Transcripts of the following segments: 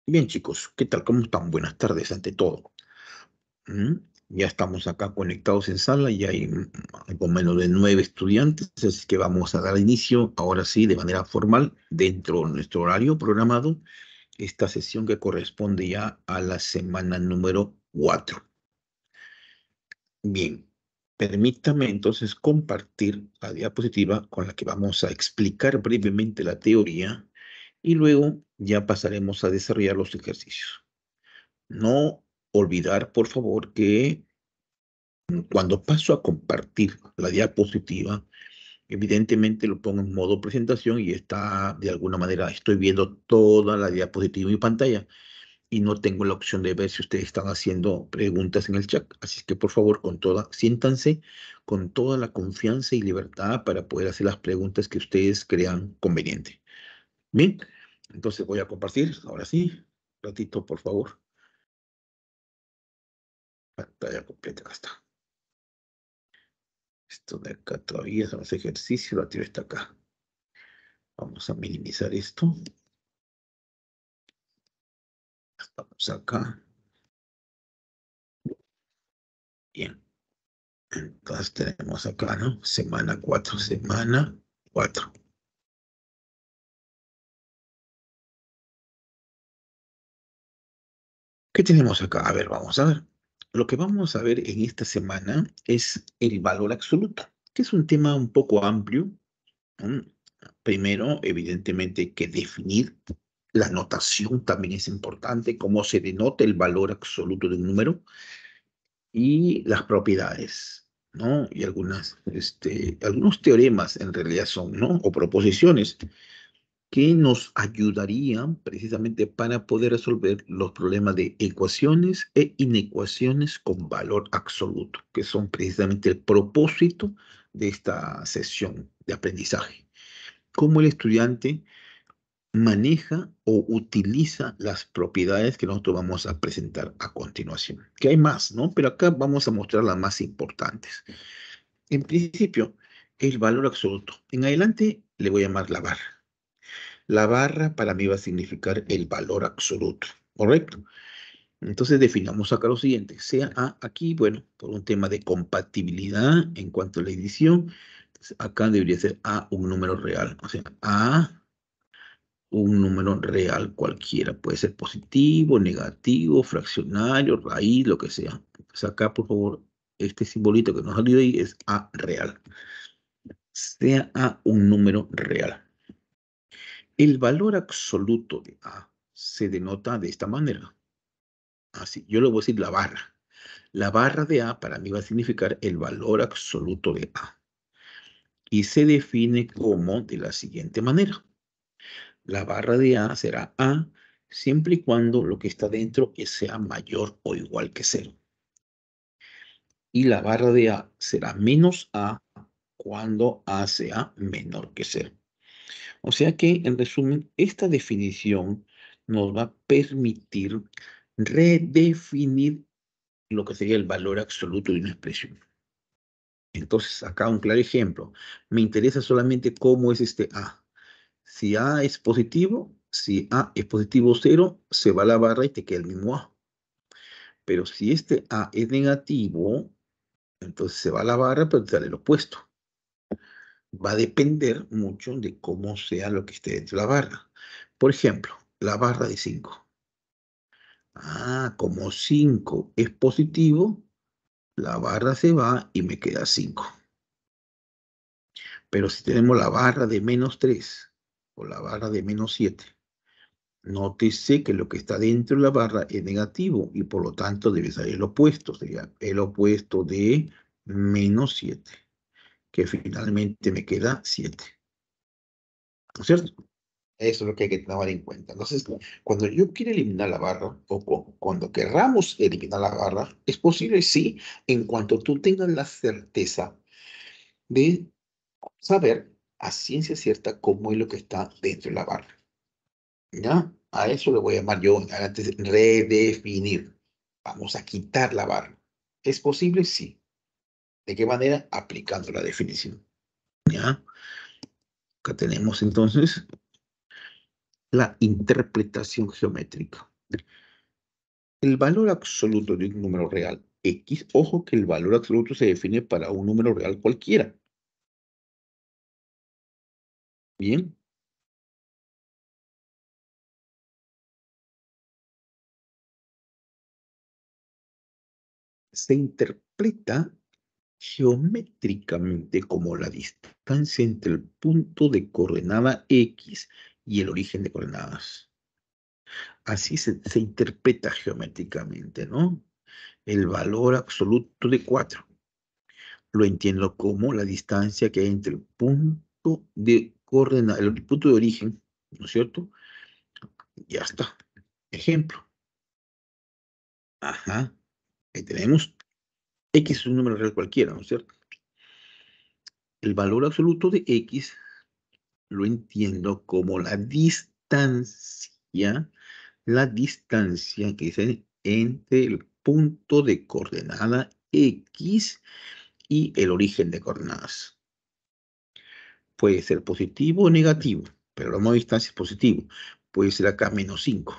Bien, chicos, ¿qué tal? ¿Cómo están? Buenas tardes ante todo. ¿Mm? Ya estamos acá conectados en sala y hay algo menos de 9 estudiantes, así que vamos a dar inicio, ahora sí, de manera formal, dentro de nuestro horario programado, esta sesión que corresponde ya a la semana número 4. Bien, permítame entonces compartir la diapositiva con la que vamos a explicar brevemente la teoría y luego ya pasaremos a desarrollar los ejercicios. No olvidar, por favor, que cuando paso a compartir la diapositiva, evidentemente lo pongo en modo presentación y está, de alguna manera, estoy viendo toda la diapositiva en mi pantalla y no tengo la opción de ver si ustedes están haciendo preguntas en el chat. Así que, por favor, siéntanse con toda la confianza y libertad para poder hacer las preguntas que ustedes crean conveniente. Bien, entonces voy a compartir, ahora sí, un ratito, por favor. Pantalla completa, acá está. Esto de acá todavía son los ejercicios, la tira está acá. Vamos a minimizar esto. Estamos acá. Bien. Entonces tenemos acá, ¿no? Semana 4, semana 4. ¿Qué tenemos acá? A ver, vamos a ver. Lo que vamos a ver en esta semana es el valor absoluto, que es un tema un poco amplio. ¿No? Primero, evidentemente, hay que definir la notación también es importante, cómo se denota el valor absoluto de un número y las propiedades, ¿no? Y algunos teoremas en realidad son, ¿no? O proposiciones que nos ayudarían precisamente para poder resolver los problemas de ecuaciones e inecuaciones con valor absoluto, que son precisamente el propósito de esta sesión de aprendizaje. Cómo el estudiante maneja o utiliza las propiedades que nosotros vamos a presentar a continuación. Que hay más, ¿no? Pero acá vamos a mostrar las más importantes. En principio, el valor absoluto. En adelante le voy a llamar la barra. La barra para mí va a significar el valor absoluto, ¿correcto? Entonces definamos acá lo siguiente. Sea A aquí, bueno, por un tema de compatibilidad en cuanto a la edición, acá debería ser A un número real. O sea, A un número real cualquiera. Puede ser positivo, negativo, fraccionario, raíz, lo que sea. Entonces acá, por favor, este simbolito que nos ha salido ahí es A real. Sea A un número real. El valor absoluto de A se denota de esta manera. Así, yo le voy a decir la barra. La barra de A para mí va a significar el valor absoluto de A. Y se define como de la siguiente manera. La barra de A será A siempre y cuando lo que está dentro sea mayor o igual que 0. Y la barra de A será menos A cuando A sea menor que 0. O sea que, en resumen, esta definición nos va a permitir redefinir lo que sería el valor absoluto de una expresión. Entonces, acá un claro ejemplo. Me interesa solamente cómo es este A. Si A es positivo, si A es positivo 0, se va la barra y te queda el mismo A. Pero si este A es negativo, entonces se va la barra, pero te sale el opuesto. Va a depender mucho de cómo sea lo que esté dentro de la barra. Por ejemplo, la barra de 5. Como 5 es positivo, la barra se va y me queda 5. Pero si tenemos la barra de menos 3 o la barra de menos 7, nótese que lo que está dentro de la barra es negativo y por lo tanto debe ser el opuesto, sería el opuesto de menos 7, que finalmente me queda 7. ¿No es cierto? Eso es lo que hay que tomar en cuenta. Entonces, cuando yo quiero eliminar la barra, o cuando querramos eliminar la barra, es posible, sí, en cuanto tú tengas la certeza de saber a ciencia cierta cómo es lo que está dentro de la barra. ¿Ya? A eso le voy a llamar yo antes redefinir. Vamos a quitar la barra. ¿Es posible? Sí. ¿De qué manera? Aplicando la definición. ¿Ya? Acá tenemos entonces la interpretación geométrica. El valor absoluto de un número real X, ojo que el valor absoluto se define para un número real cualquiera. Bien. Se interpreta geométricamente como la distancia entre el punto de coordenada X y el origen de coordenadas. Así se interpreta geométricamente, ¿no? El valor absoluto de 4 lo entiendo como la distancia que hay entre el punto de coordenada, el punto de origen, ¿no es cierto? Ya está. Ejemplo. Ajá. Ahí tenemos. X es un número real cualquiera, ¿no es cierto? El valor absoluto de X lo entiendo como la distancia que es entre el punto de coordenada X y el origen de coordenadas. Puede ser positivo o negativo, pero la modo distancia es positivo. Puede ser acá menos 5.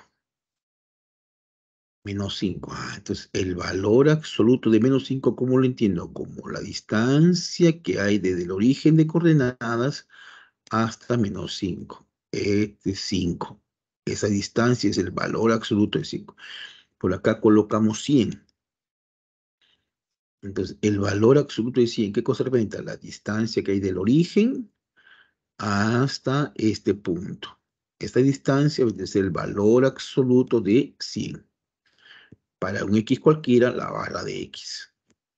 Menos 5. Entonces el valor absoluto de menos 5, ¿cómo lo entiendo? Como la distancia que hay desde el origen de coordenadas hasta menos 5. Este es 5. Esa distancia es el valor absoluto de 5. Por acá colocamos 100. Entonces, el valor absoluto de 100, ¿qué cosa representa? La distancia que hay del origen hasta este punto. Esta distancia es el valor absoluto de 100. Para un X cualquiera, la barra de X.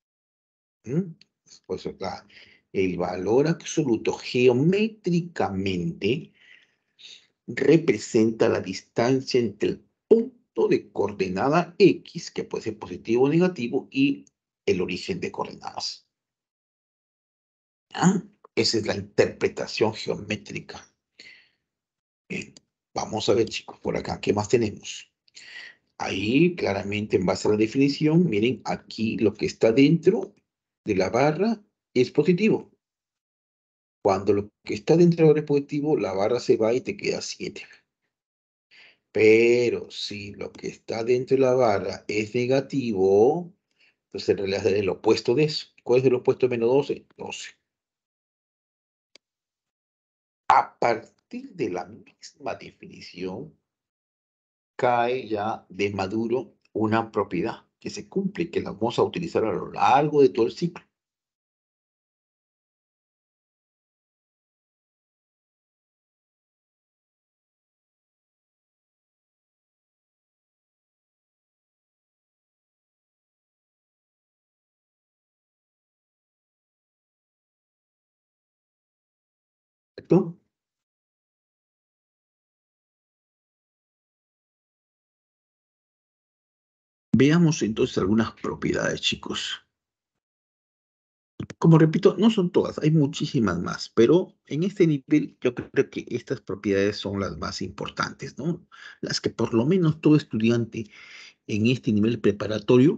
Pues acá, el valor absoluto geométricamente representa la distancia entre el punto de coordenada X, que puede ser positivo o negativo, y el origen de coordenadas. ¿Ah? Esa es la interpretación geométrica. Bien, vamos a ver, chicos, por acá, ¿qué más tenemos? Ahí, claramente, en base a la definición, miren, aquí lo que está dentro de la barra es positivo. Cuando lo que está dentro de la barra es positivo, la barra se va y te queda 7. Pero si lo que está dentro de la barra es negativo, entonces en realidad es el opuesto de eso. ¿Cuál es el opuesto de menos 12? 12. A partir de la misma definición, cae ya de maduro una propiedad que se cumple, que la vamos a utilizar a lo largo de todo el ciclo. ¿Cierto? Veamos entonces algunas propiedades, chicos. Como repito, no son todas, hay muchísimas más, pero en este nivel yo creo que estas propiedades son las más importantes, ¿no? Las que por lo menos todo estudiante en este nivel preparatorio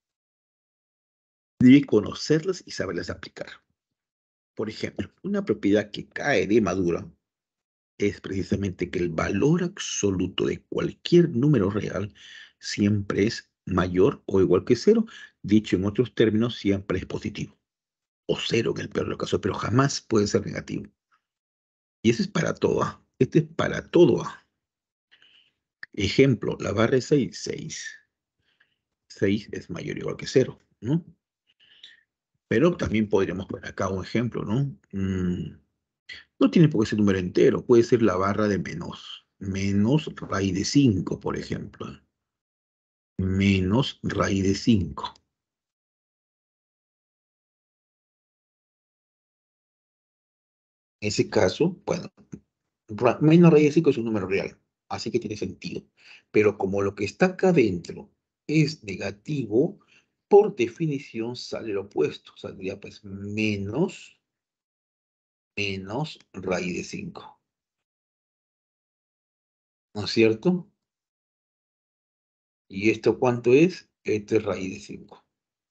debe conocerlas y saberlas aplicar. Por ejemplo, una propiedad que cae de madura es precisamente que el valor absoluto de cualquier número real siempre es mayor o igual que cero. Dicho en otros términos, siempre es positivo. O cero en el peor de los casos, pero jamás puede ser negativo. Y eso es para todo. Este es para todo. Ejemplo, la barra es 6. 6 es mayor o igual que cero, ¿no? Pero también podríamos poner acá un ejemplo, ¿no? No tiene por qué ser número entero, puede ser la barra de menos raíz de 5, por ejemplo. Menos raíz de 5. En ese caso, bueno, menos raíz de 5 es un número real, así que tiene sentido. Pero como lo que está acá adentro es negativo, por definición sale lo opuesto. Saldría pues menos raíz de 5. ¿No es cierto? ¿Y esto cuánto es? Esto es raíz de 5.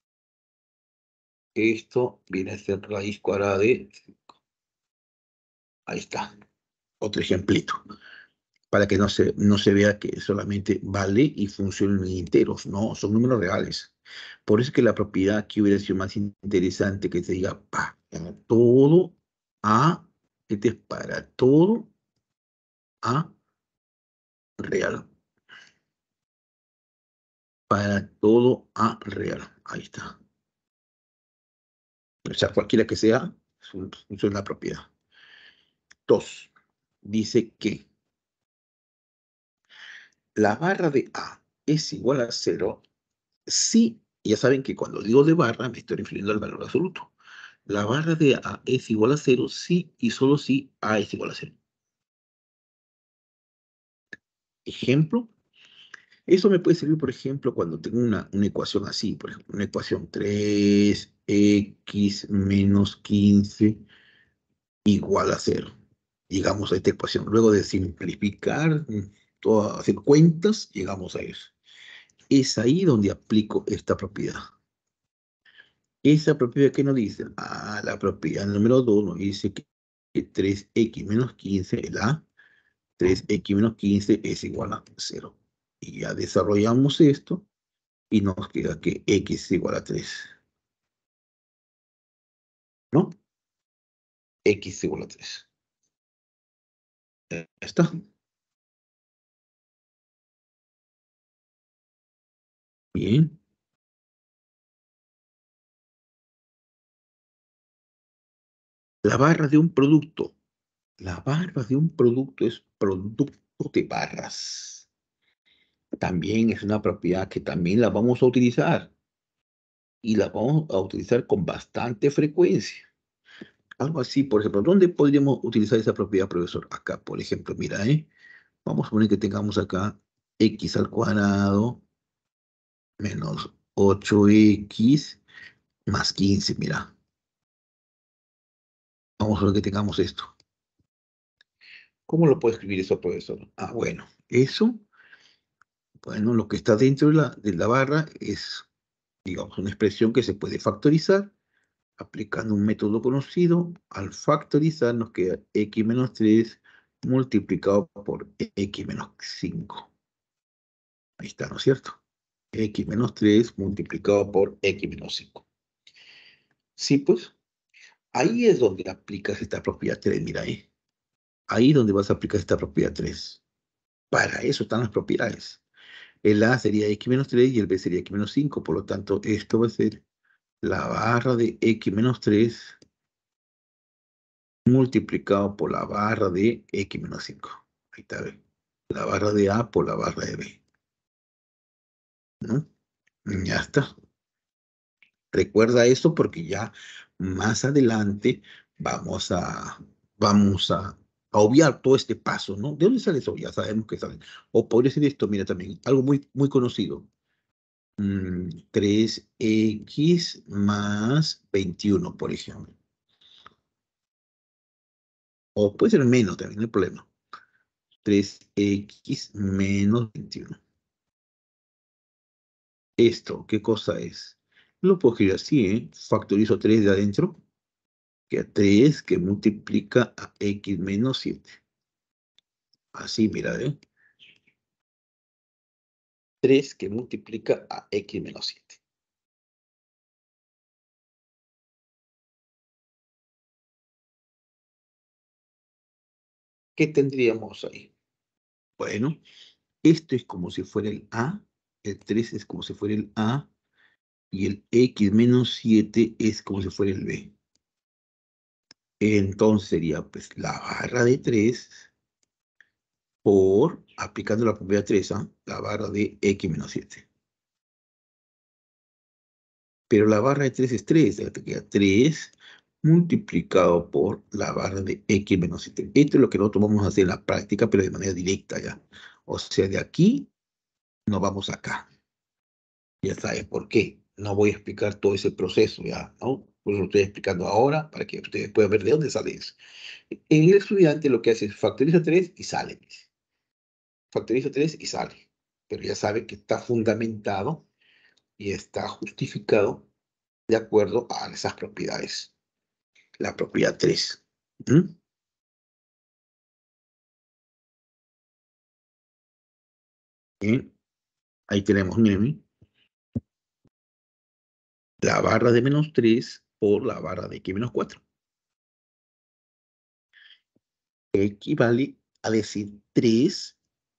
Esto viene a ser raíz cuadrada de 5. Ahí está. Otro ejemplito. para que no se vea que solamente vale y funcionan en enteros, no, son números reales. Por eso es que la propiedad aquí hubiera sido más interesante que te diga, para todo A, este es para todo A real, para todo A real, ahí está. O sea, cualquiera que sea, eso es la propiedad. 2. Dice que la barra de A es igual a 0 si, ya saben que cuando digo de barra me estoy refiriendo al valor absoluto. La barra de A es igual a 0 si y solo si A es igual a 0. Ejemplo, eso me puede servir, por ejemplo, cuando tengo una ecuación así, por ejemplo, una ecuación 3x menos 15 igual a 0. Llegamos a esta ecuación. Luego de simplificar, hacer cuentas, llegamos a eso. Es ahí donde aplico esta propiedad. Esa propiedad que nos dice, la propiedad número 2 nos dice que 3x menos 15, la 3x menos 15 es igual a 0. Y ya desarrollamos esto y nos queda que x es igual a 3. ¿No? X es igual a 3. Ya está. Bien. La barra de un producto. La barra de un producto es producto de barras. También es una propiedad que también la vamos a utilizar. Y la vamos a utilizar con bastante frecuencia. Algo así, por ejemplo, ¿dónde podríamos utilizar esa propiedad, profesor? Acá, por ejemplo, mira, vamos a poner que tengamos acá x al cuadrado menos 8x más 15, mira. Vamos a ver que tengamos esto. ¿Cómo lo puede escribir eso, profesor? Bueno, eso, bueno, lo que está dentro de la barra es, digamos, una expresión que se puede factorizar aplicando un método conocido. Al factorizar nos queda x menos 3 multiplicado por x menos 5. Ahí está, ¿no es cierto? X menos 3 multiplicado por x menos 5. Sí, pues, ahí es donde aplicas esta propiedad 3, mira ahí. Ahí es donde vas a aplicar esta propiedad 3. Para eso están las propiedades. El A sería x menos 3 y el B sería x menos 5. Por lo tanto, esto va a ser la barra de x menos 3 multiplicado por la barra de x menos 5. Ahí está, ¿ve? La barra de A por la barra de B. ¿No? Ya está. Recuerda esto porque ya más adelante vamos a, vamos a obviar todo este paso, ¿no? ¿De dónde sale eso? Ya sabemos que sale. O podría ser esto, mira también, algo muy, muy conocido. 3x más 21, por ejemplo. O puede ser menos también, no hay problema. 3x menos 21. Esto, ¿qué cosa es? Lo puedo escribir así, ¿eh? Factorizo 3 de adentro, que a 3 que multiplica a x menos 7. Así, mira, ¿eh? 3 que multiplica a x menos 7. ¿Qué tendríamos ahí? Bueno, esto es como si fuera el a, el 3 es como si fuera el a, y el x menos 7 es como si fuera el b. Entonces sería pues la barra de 3 por, aplicando la propiedad 3, la barra de x menos 7. Pero la barra de 3 es 3, te queda 3 multiplicado por la barra de x menos 7. Esto es lo que nosotros vamos a hacer en la práctica, pero de manera directa ya. O sea, de aquí nos vamos acá. Ya sabes por qué. No voy a explicar todo ese proceso ya, ¿no? Pues lo estoy explicando ahora para que ustedes puedan ver de dónde sale eso. El estudiante lo que hace es factoriza 3 y sale, dice. Factoriza 3 y sale. Pero ya sabe que está fundamentado y está justificado de acuerdo a esas propiedades. La propiedad 3. ¿Mm? Bien, ahí tenemos, miren, la barra de menos 3 por la barra de x menos 4. Equivale a decir 3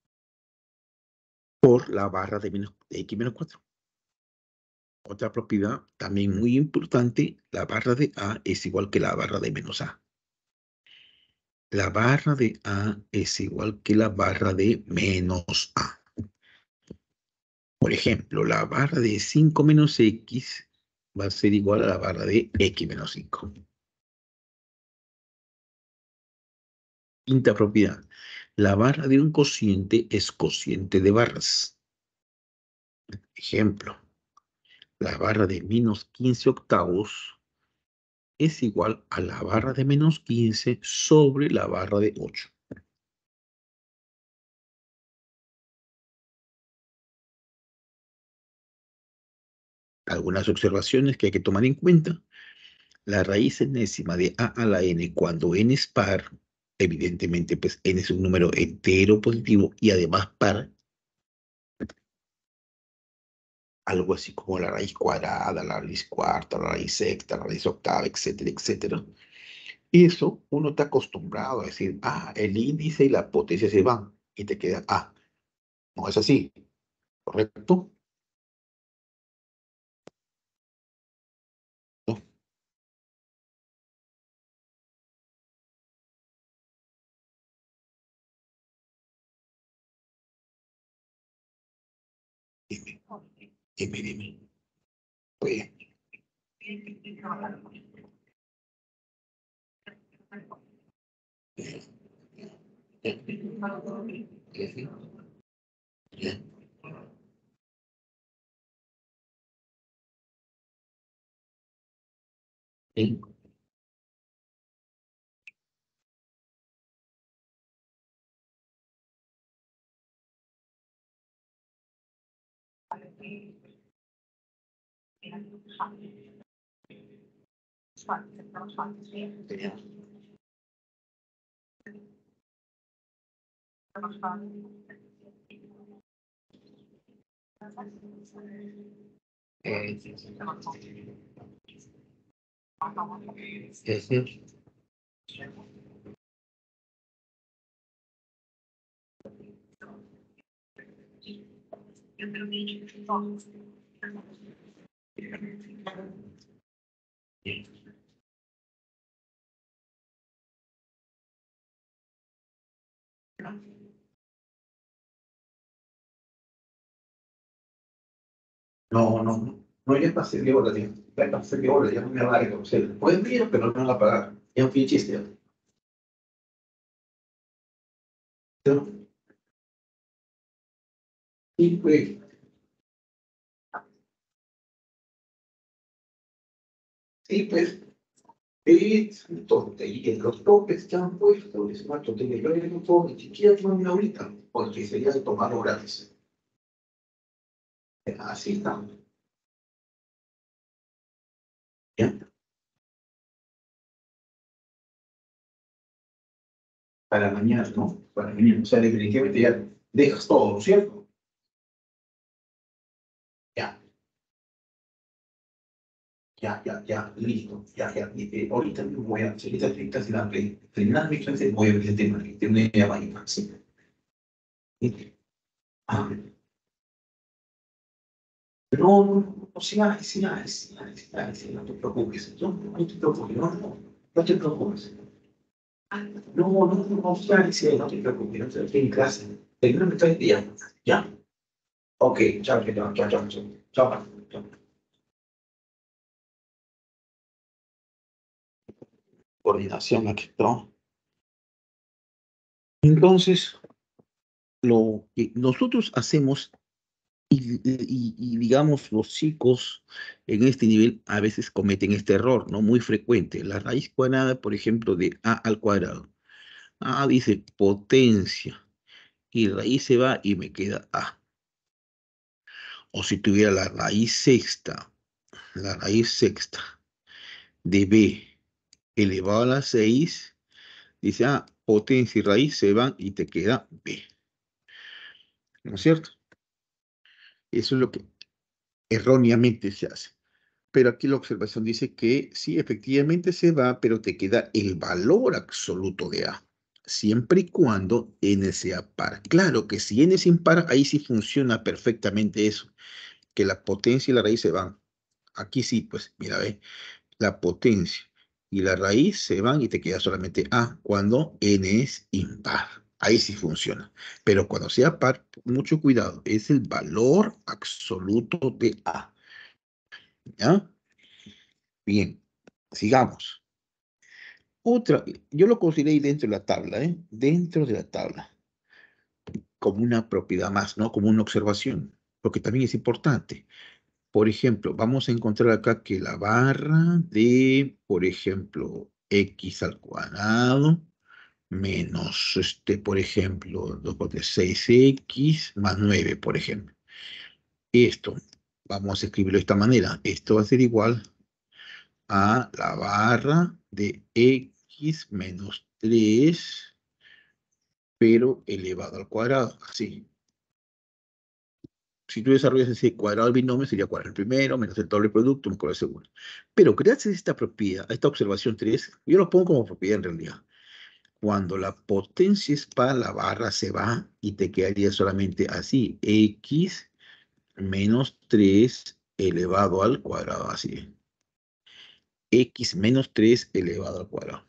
por la barra de x menos 4. Otra propiedad también muy importante, la barra de A es igual que la barra de menos A. La barra de A es igual que la barra de menos A. Por ejemplo, la barra de 5 menos X va a ser igual a la barra de X menos 5. Quinta propiedad. La barra de un cociente es cociente de barras. Ejemplo, la barra de menos 15 octavos es igual a la barra de menos 15 sobre la barra de 8. Algunas observaciones que hay que tomar en cuenta. La raíz enésima de a la n cuando n es par, evidentemente pues n es un número entero positivo y además par, algo así como la raíz cuadrada, la raíz cuarta, la raíz sexta, la raíz octava, etcétera, etcétera. Eso uno está acostumbrado a decir, el índice y la potencia se van y te queda a. No es así, ¿correcto? No, dime, dime. Pues, no, ya pasé de hora, tío. Ya pasé de hora, ya no me va a conocer. Pueden venir, pero no me van a pagar. Ya fui chiste. ¿No? Y pues, sí, pues, es una tontería. Los topes que han puesto es una tontería. Yo no puedo ni siquiera tomarme ahorita, porque sería de tomarlo gratis. Así está. ¿Ya? Para mañana, ¿no? Para mañana. O sea, definitivamente ya dejas todo, ¿no es cierto? Ya, listo. Ahorita mismo voy a hacer esta ahorita terminar mi clase, voy a ver el tema, que tiene una llamada. Sí. Ah, no, sí, no te preocupes. No te preocupes, no te preocupes. No te preocupes, no te estoy en clase. Termino mi clase y ya. Ya. Ok, chao. Coordinación aquí, ¿no? Entonces, lo que nosotros hacemos digamos, los chicos en este nivel a veces cometen este error, ¿no? Muy frecuente. La raíz cuadrada, por ejemplo, de a al cuadrado. A dice potencia y raíz se va y me queda a. O si tuviera la raíz sexta de b elevado a la 6, dice, potencia y raíz se van y te queda b. ¿No es cierto? Eso es lo que erróneamente se hace. Pero aquí la observación dice que sí, efectivamente se va, pero te queda el valor absoluto de A, siempre y cuando n sea par. Claro que si n es impar, ahí sí funciona perfectamente eso, que la potencia y la raíz se van. Aquí sí, pues, mira, ve, la potencia y la raíz se van y te queda solamente A cuando n es impar. Ahí sí funciona. Pero cuando sea par, mucho cuidado, es el valor absoluto de A. ¿Ya? Bien, sigamos. Otra, yo lo consideré dentro de la tabla, ¿eh? Dentro de la tabla, como una propiedad más, ¿no? Como una observación, porque también es importante. Por ejemplo, vamos a encontrar acá que la barra de, por ejemplo, x al cuadrado menos, por ejemplo, 2 por 6x más 9, por ejemplo. Esto, vamos a escribirlo de esta manera. Esto va a ser igual a la barra de x menos 3, pero elevado al cuadrado, así. Si tú desarrollas ese cuadrado del binomio, sería cuadrado el primero, menos el doble producto, más cuadrado el segundo. Pero gracias a esta propiedad, a esta observación 3, yo lo pongo como propiedad en realidad. Cuando la potencia es par, la barra se va y te quedaría solamente así, x menos 3 elevado al cuadrado, así. X menos 3 elevado al cuadrado.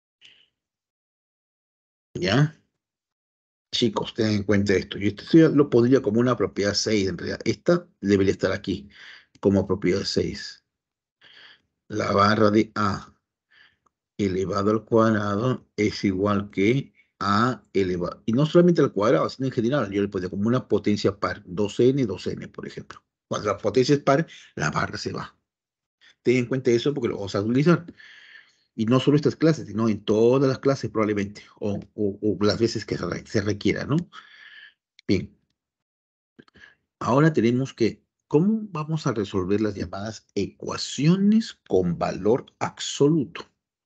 ¿Ya? Chicos, tengan en cuenta esto. Yo esto sí lo pondría como una propiedad 6 en realidad. Esta debería estar aquí como propiedad 6. La barra de A elevado al cuadrado es igual que A elevado. Y no solamente al cuadrado, sino en general. Yo le pondría como una potencia par. 2n, 2n, por ejemplo. Cuando la potencia es par, la barra se va. Ten en cuenta eso porque lo vamos a utilizar. Y no solo estas clases, sino en todas las clases probablemente. O las veces que se requiera, ¿no? Bien. Ahora tenemos que, ¿cómo vamos a resolver las llamadas ecuaciones con valor absoluto?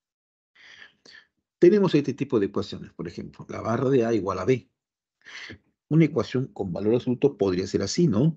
Tenemos este tipo de ecuaciones, por ejemplo, la barra de A igual a B. Una ecuación con valor absoluto podría ser así, ¿no?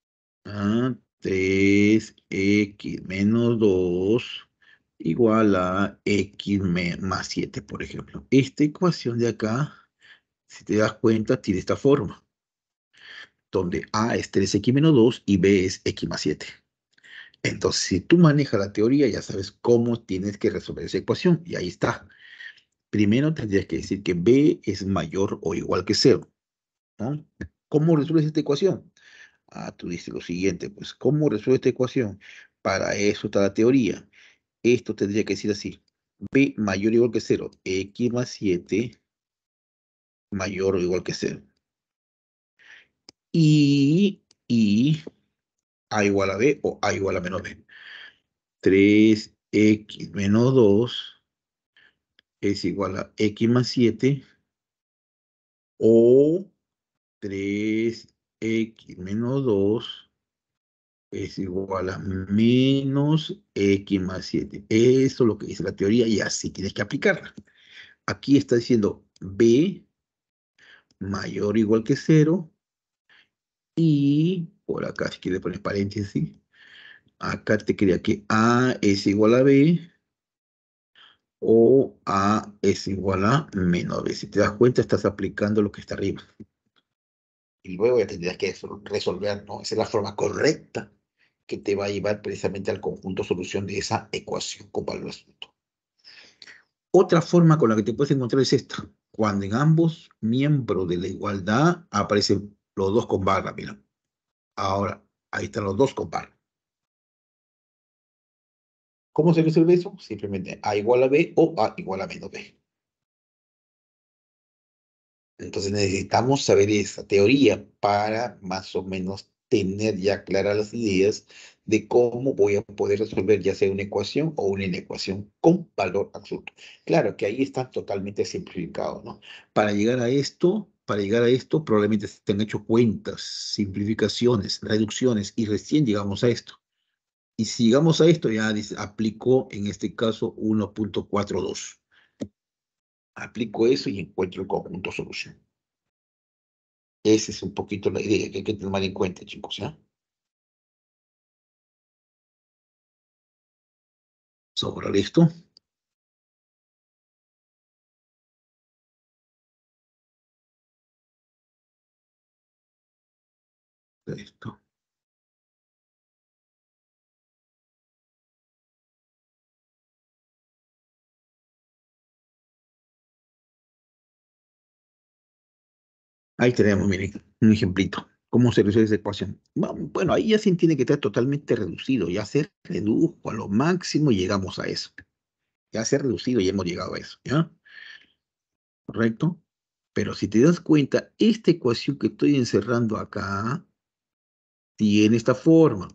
3x menos 2 igual a x más 7, por ejemplo. Esta ecuación de acá, si te das cuenta, tiene esta forma, donde A es 3x menos 2 y B es x más 7. Entonces, si tú manejas la teoría, ya sabes cómo tienes que resolver esa ecuación. Y ahí está. Primero tendrías que decir que b es mayor o igual que 0, ¿no? ¿Cómo resuelves esta ecuación? Tú dices lo siguiente, pues, ¿cómo resuelves esta ecuación? Para eso está la teoría. Esto tendría que decir así. B mayor o igual que 0, x más 7 mayor o igual que 0. Y a igual a b o a igual a menos b. 3x menos 2 es igual a x más 7 o 3x menos 2 es igual a menos x más 7. Eso es lo que dice la teoría y así tienes que aplicarla. Aquí está diciendo b mayor o igual que 0 y por acá si quieres poner paréntesis, acá te quería que a es igual a b o a es igual a menos b. Si te das cuenta, estás aplicando lo que está arriba. Y luego ya tendrías que resolver, ¿no? Esa es la forma correcta que te va a llevar precisamente al conjunto solución de esa ecuación con valor absoluto. Otra forma con la que te puedes encontrar es esta. Cuando en ambos miembros de la igualdad aparecen los dos con barra, mira. Ahora, ahí están los dos con barra. ¿Cómo se resuelve eso? Simplemente A igual a B o A igual a menos B. Entonces necesitamos saber esa teoría para más o menos tener ya claras las ideas de cómo voy a poder resolver ya sea una ecuación o una inecuación con valor absoluto. Claro que ahí está totalmente simplificado, ¿no? Para llegar a esto, probablemente se han hecho cuentas, simplificaciones, reducciones y recién llegamos a esto. Y si llegamos a esto, ya dice, aplico en este caso 1.42. Aplico eso y encuentro el conjunto solución. Esa es un poquito la idea que hay que tomar en cuenta, chicos, ¿ya? Sobre esto. Esto. Ahí tenemos, miren, un ejemplito. ¿Cómo se resuelve esa ecuación? Bueno, ahí ya se tiene que estar totalmente reducido. Ya se redujo a lo máximo y llegamos a eso. Ya se ha reducido y hemos llegado a eso, ¿ya? ¿Correcto? Pero si te das cuenta, esta ecuación que estoy encerrando acá tiene esta forma.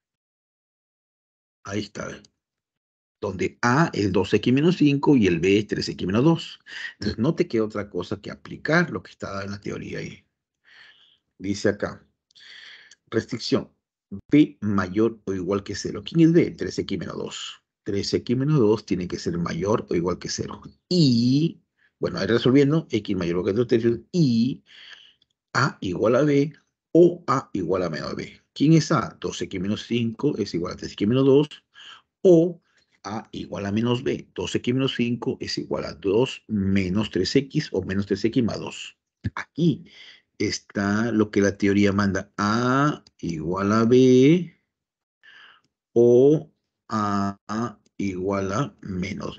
Ahí está, ¿ve? Donde A es 2x menos 5 y el B es 3x menos 2. Entonces no te queda otra cosa que aplicar lo que está en la teoría ahí. Dice acá, restricción, B mayor o igual que 0. ¿Quién es B? 3x menos 2. 3x menos 2 tiene que ser mayor o igual que 0. Y, bueno, ahí resolviendo, x mayor o igual que 2 tercios, y A igual a B o A igual a menos B. ¿Quién es A? 2x menos 5 es igual a 3x menos 2 o A igual a menos B. 2x menos 5 es igual a 2 menos 3x o menos 3x más 2. Aquí está lo que la teoría manda. A igual a B o A igual a menos B.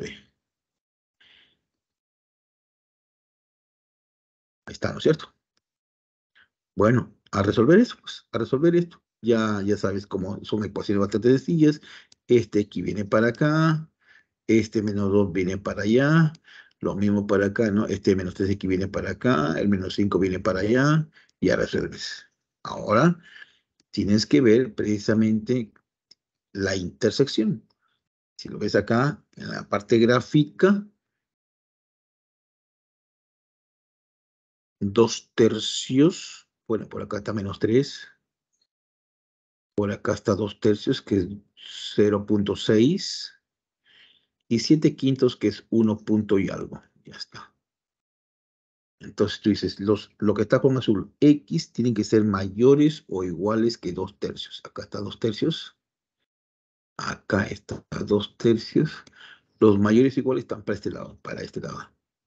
Ahí está, ¿no es cierto? Bueno, a resolver eso, pues, a resolver esto. Ya sabes cómo son ecuaciones bastante sencillas. Este aquí viene para acá, este menos 2 viene para allá, lo mismo para acá, ¿no? Este menos 3 aquí viene para acá, el menos 5 viene para allá, y ya resuelves. Ahora tienes que ver precisamente la intersección. Si lo ves acá, en la parte gráfica, 2 tercios, bueno, por acá está menos 3. Por acá está 2 tercios, que es 0,6. Y 7 quintos, que es 1 punto y algo. Ya está. Entonces tú dices, lo que está con azul, X tienen que ser mayores o iguales que 2 tercios. Acá está 2 tercios. Acá está 2 tercios. Los mayores iguales están para este lado, para este lado.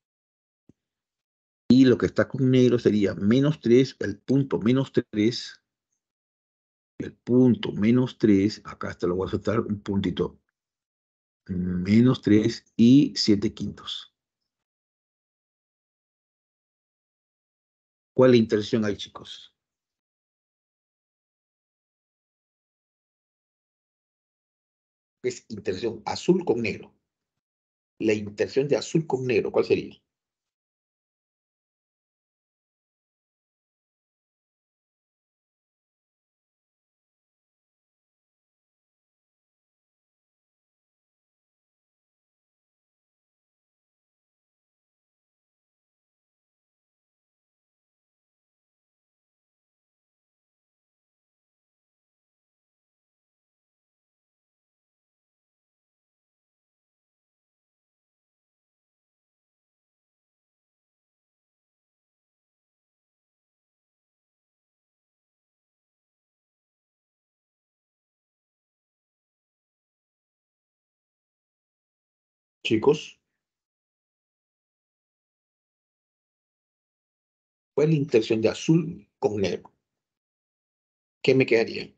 Y lo que está con negro sería menos 3, el punto menos 3. El punto menos 3, acá está, lo voy a soltar un puntito menos 3 y 7 quintos. ¿Cuál intersección hay, chicos? Es intersección azul con negro. La intersección de azul con negro, ¿cuál sería? Chicos, ¿cuál es la intersección de azul con negro? ¿Qué me quedaría?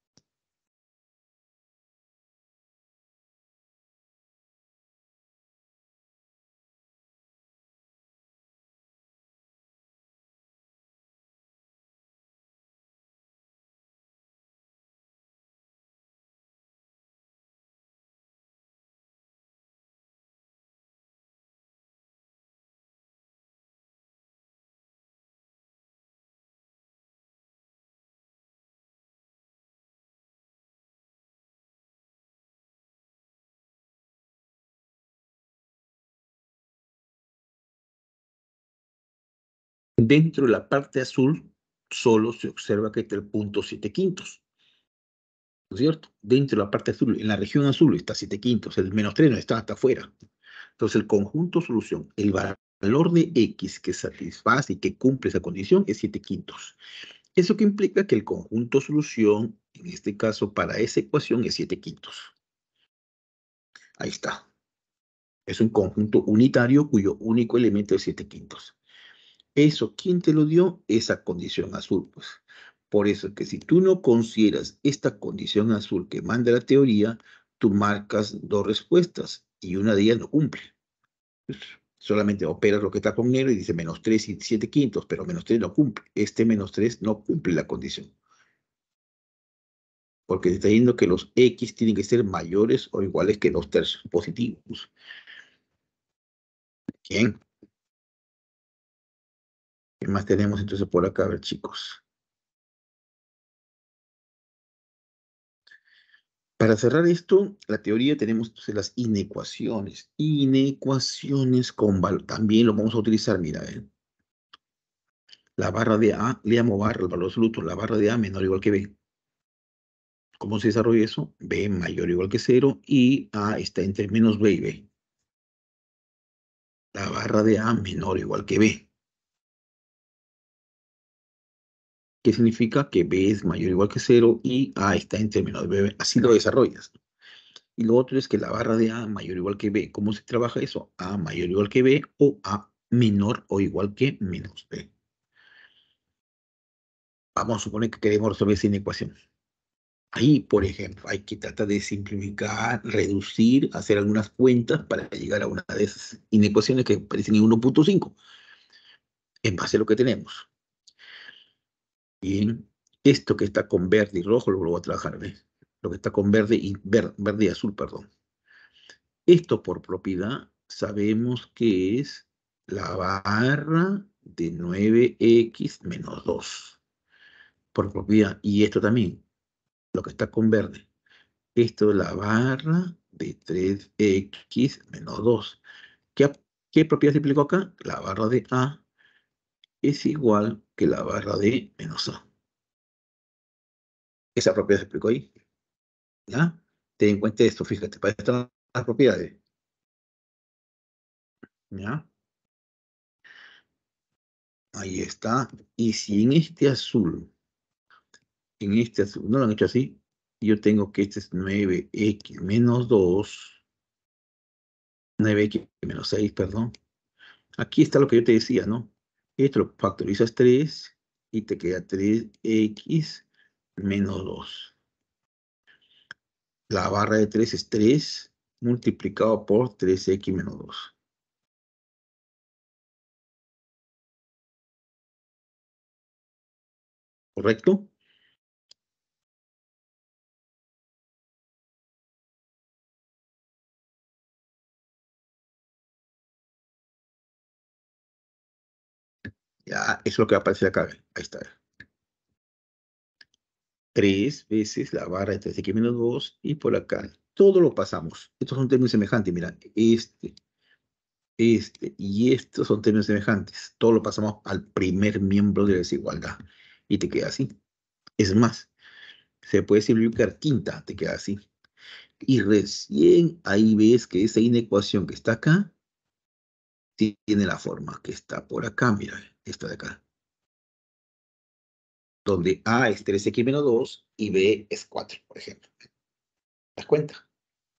Dentro de la parte azul solo se observa que está el punto 7 quintos, ¿no es cierto? Dentro de la parte azul, en la región azul está 7 quintos, el menos 3 no está hasta afuera. Entonces el conjunto solución, el valor valor de X que satisface y que cumple esa condición es 7/5. Eso que implica que el conjunto solución, en este caso para esa ecuación, es 7/5. Ahí está. Es un conjunto unitario cuyo único elemento es 7/5. Eso, ¿quién te lo dio? Esa condición azul, pues. Por eso que si tú no consideras esta condición azul que manda la teoría, tú marcas dos respuestas y una de ellas no cumple. Pues, solamente operas lo que está con negro y dice -3 y 7/5, pero -3 no cumple. Este -3 no cumple la condición. Porque te está diciendo que los X tienen que ser mayores o iguales que 2/3 positivos. Bien. ¿Qué más tenemos entonces por acá? A ver, chicos. Para cerrar esto, la teoría tenemos entonces las inecuaciones. Inecuaciones con valor. También lo vamos a utilizar, mira, la barra de A, le llamo barra, el valor absoluto, la barra de A menor o igual que B. ¿Cómo se desarrolla eso? B mayor o igual que 0 y A está entre menos B y B. La barra de A menor o igual que B. ¿Qué significa? Que B es mayor o igual que 0 y A está entre menos B y B. Así lo desarrollas. Y lo otro es que la barra de A mayor o igual que B. ¿Cómo se trabaja eso? A mayor o igual que B o A menor o igual que menos B. Vamos a suponer que queremos resolver esa inecuación. Ahí, por ejemplo, hay que tratar de simplificar, reducir, hacer algunas cuentas para llegar a una de esas inecuaciones que aparecen en 1.5, en base a lo que tenemos. Bien, esto que está con verde y rojo lo voy a trabajar, ¿ves? Lo que está con verde y azul, perdón. Esto por propiedad sabemos que es la barra de 9x menos 2. Por propiedad. Y esto también, lo que está con verde. Esto es la barra de 3x menos 2. ¿Qué, qué propiedad se aplicó acá? La barra de A es igual que la barra de menos A. Esa propiedad se aplicó ahí. ¿Ya? Ten en cuenta esto, fíjate, para estas las propiedades. ¿Ya? Ahí está. Y si en este azul, no lo han hecho así, yo tengo que este es 9x menos 2, 9x menos 6, perdón. Aquí está lo que yo te decía, ¿no? Esto lo factorizas 3 y te queda 3x menos 2. La barra de 3 es 3 multiplicado por 3x menos 2. ¿Correcto? Ya, eso es lo que va a aparecer acá. Ahí está. 3 veces la barra de 3x menos 2 y por acá. Todo lo pasamos. Estos son términos semejantes. Mira, este y estos son términos semejantes. Todo lo pasamos al primer miembro de la desigualdad. Y te queda así. Es más, se puede simplificar quinta, te queda así. Y recién ahí ves que esa inecuación que está acá tiene la forma que está por acá, mira, esta de acá. Donde A es 3x menos 2 y B es 4, por ejemplo. ¿Te das cuenta?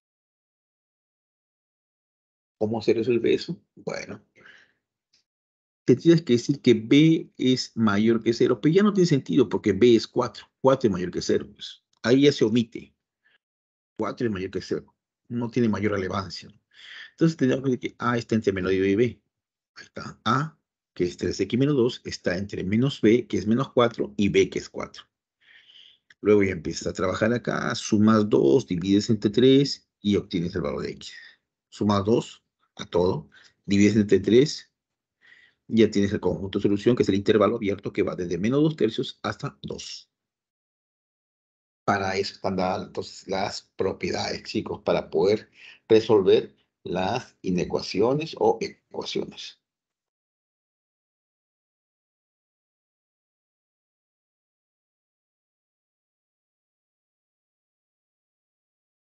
¿Cómo se resuelve eso? Bueno, te tienes que decir que B es mayor que 0, pero ya no tiene sentido porque B es 4. 4 es mayor que 0. Pues. Ahí ya se omite. 4 es mayor que 0. No tiene mayor relevancia. Entonces tenemos que decir que A está entre menos B y B. Ahí está. A, que es 3x menos 2, está entre menos B, que es menos 4, y B, que es 4. Luego ya empiezas a trabajar acá, sumas 2, divides entre 3 y obtienes el valor de X. Sumas 2 a todo, divides entre 3, ya tienes el conjunto de solución, que es el intervalo abierto que va desde menos 2/3 hasta 2. Para eso están dadas entonces las propiedades, chicos, para poder resolver las inecuaciones o ecuaciones.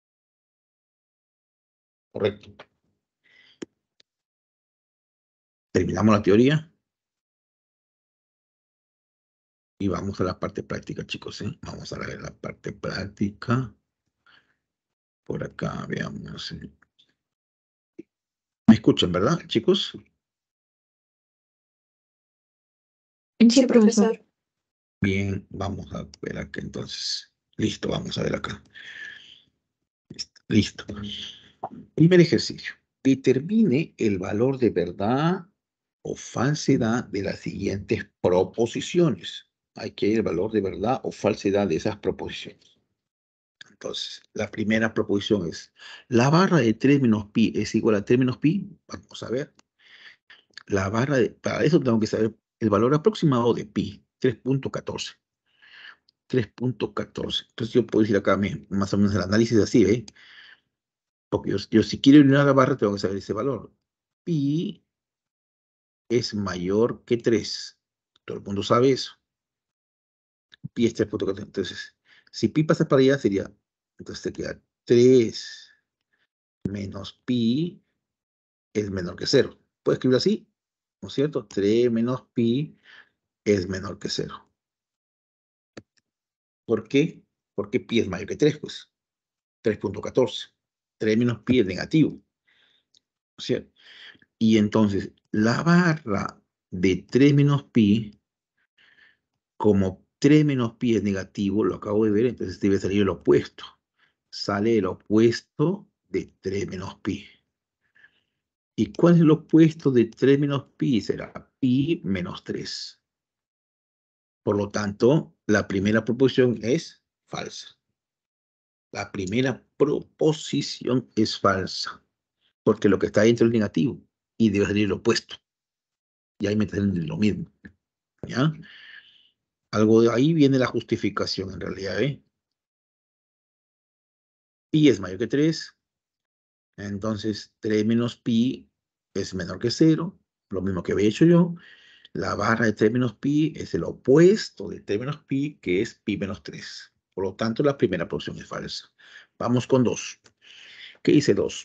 Correcto. Terminamos la teoría y vamos a la parte práctica, chicos, ¿eh? Vamos a ver la parte práctica. Por acá, veamos. ¿Me escuchan, verdad, chicos? Sí, profesor. Bien, vamos a ver acá entonces. Listo, vamos a ver acá. Listo. Primer ejercicio. Determine el valor de verdad o falsedad de las siguientes proposiciones. Hay que ir el valor de verdad o falsedad de esas proposiciones. Entonces, la primera proposición es, la barra de 3 menos pi es igual a 3 menos pi. Vamos a ver. Para eso tengo que saber el valor aproximado de pi, 3.14. 3.14. Entonces yo puedo decir acá más o menos el análisis así, ¿eh? Porque yo si quiero eliminar la barra tengo que saber ese valor. Pi es mayor que 3. Todo el mundo sabe eso. Pi es 3.14. Entonces, si pi pasa para allá sería, entonces te queda 3 menos pi es menor que 0. ¿Puedo escribirlo así? ¿No es cierto? 3 menos pi es menor que 0. ¿Por qué? Porque pi es mayor que 3, pues. 3.14. 3 menos pi es negativo. ¿No es cierto? Y entonces, la barra de 3 menos pi, como 3 menos pi es negativo, lo acabo de ver, entonces debe salir el opuesto. Sale el opuesto de 3 menos pi. ¿Y cuál es el opuesto de 3 menos pi? Será pi menos 3. Por lo tanto, la primera proposición es falsa. La primera proposición es falsa, porque lo que está dentro es negativo y debe salir el opuesto. Y ahí me sale lo mismo. ¿Ya? Algo de ahí viene la justificación en realidad, ¿eh? Pi es mayor que 3, entonces 3 menos pi es menor que 0, lo mismo que había hecho yo. La barra de 3 menos pi es el opuesto de 3 menos pi, que es pi menos 3. Por lo tanto, la primera posición es falsa. Vamos con 2. ¿Qué dice 2?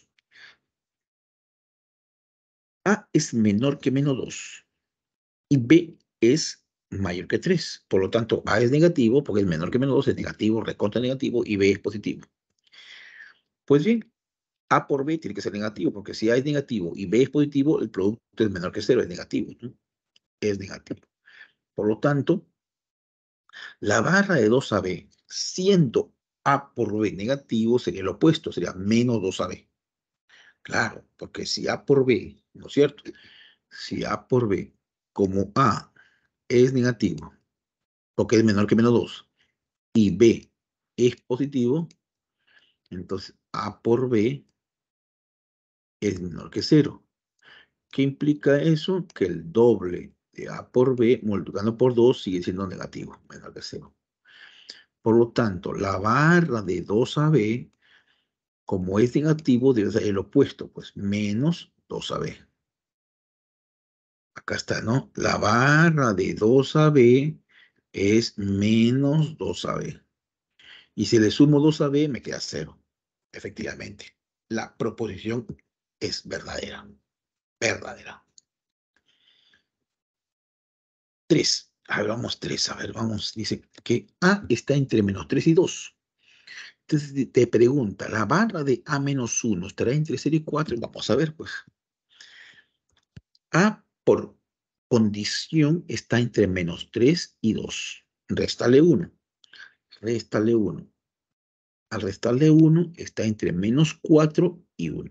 A es menor que menos 2 y B es mayor que 3. Por lo tanto, A es negativo porque es menor que menos 2, es negativo, recontra negativo, y B es positivo. Pues bien, A por B tiene que ser negativo, porque si A es negativo y B es positivo, el producto es menor que 0, es negativo, ¿no? Es negativo. Por lo tanto, la barra de 2AB, siendo A por B negativo, sería el opuesto, sería menos 2AB. Claro, porque si A por B, ¿no es cierto? Si A por B, como A es negativo, porque es menor que menos 2, y B es positivo, entonces A por B es menor que 0. ¿Qué implica eso? Que el doble de A por B multiplicando por 2 sigue siendo negativo, menor que 0. Por lo tanto, la barra de 2AB, como es negativo, debe ser el opuesto, pues menos 2AB. Acá está, ¿no? La barra de 2AB es menos 2AB. Y si le sumo 2AB, me queda 0. Efectivamente, la proposición es verdadera. Verdadera. 3. A ver, vamos 3. A ver, vamos. Dice que A está entre menos 3 y 2. Entonces te pregunta, ¿la barra de A menos 1 estará entre 0 y 4? Vamos a ver, pues. A por condición está entre menos 3 y 2. Réstale 1. Réstale 1. Al restarle 1 está entre menos 4 y 1.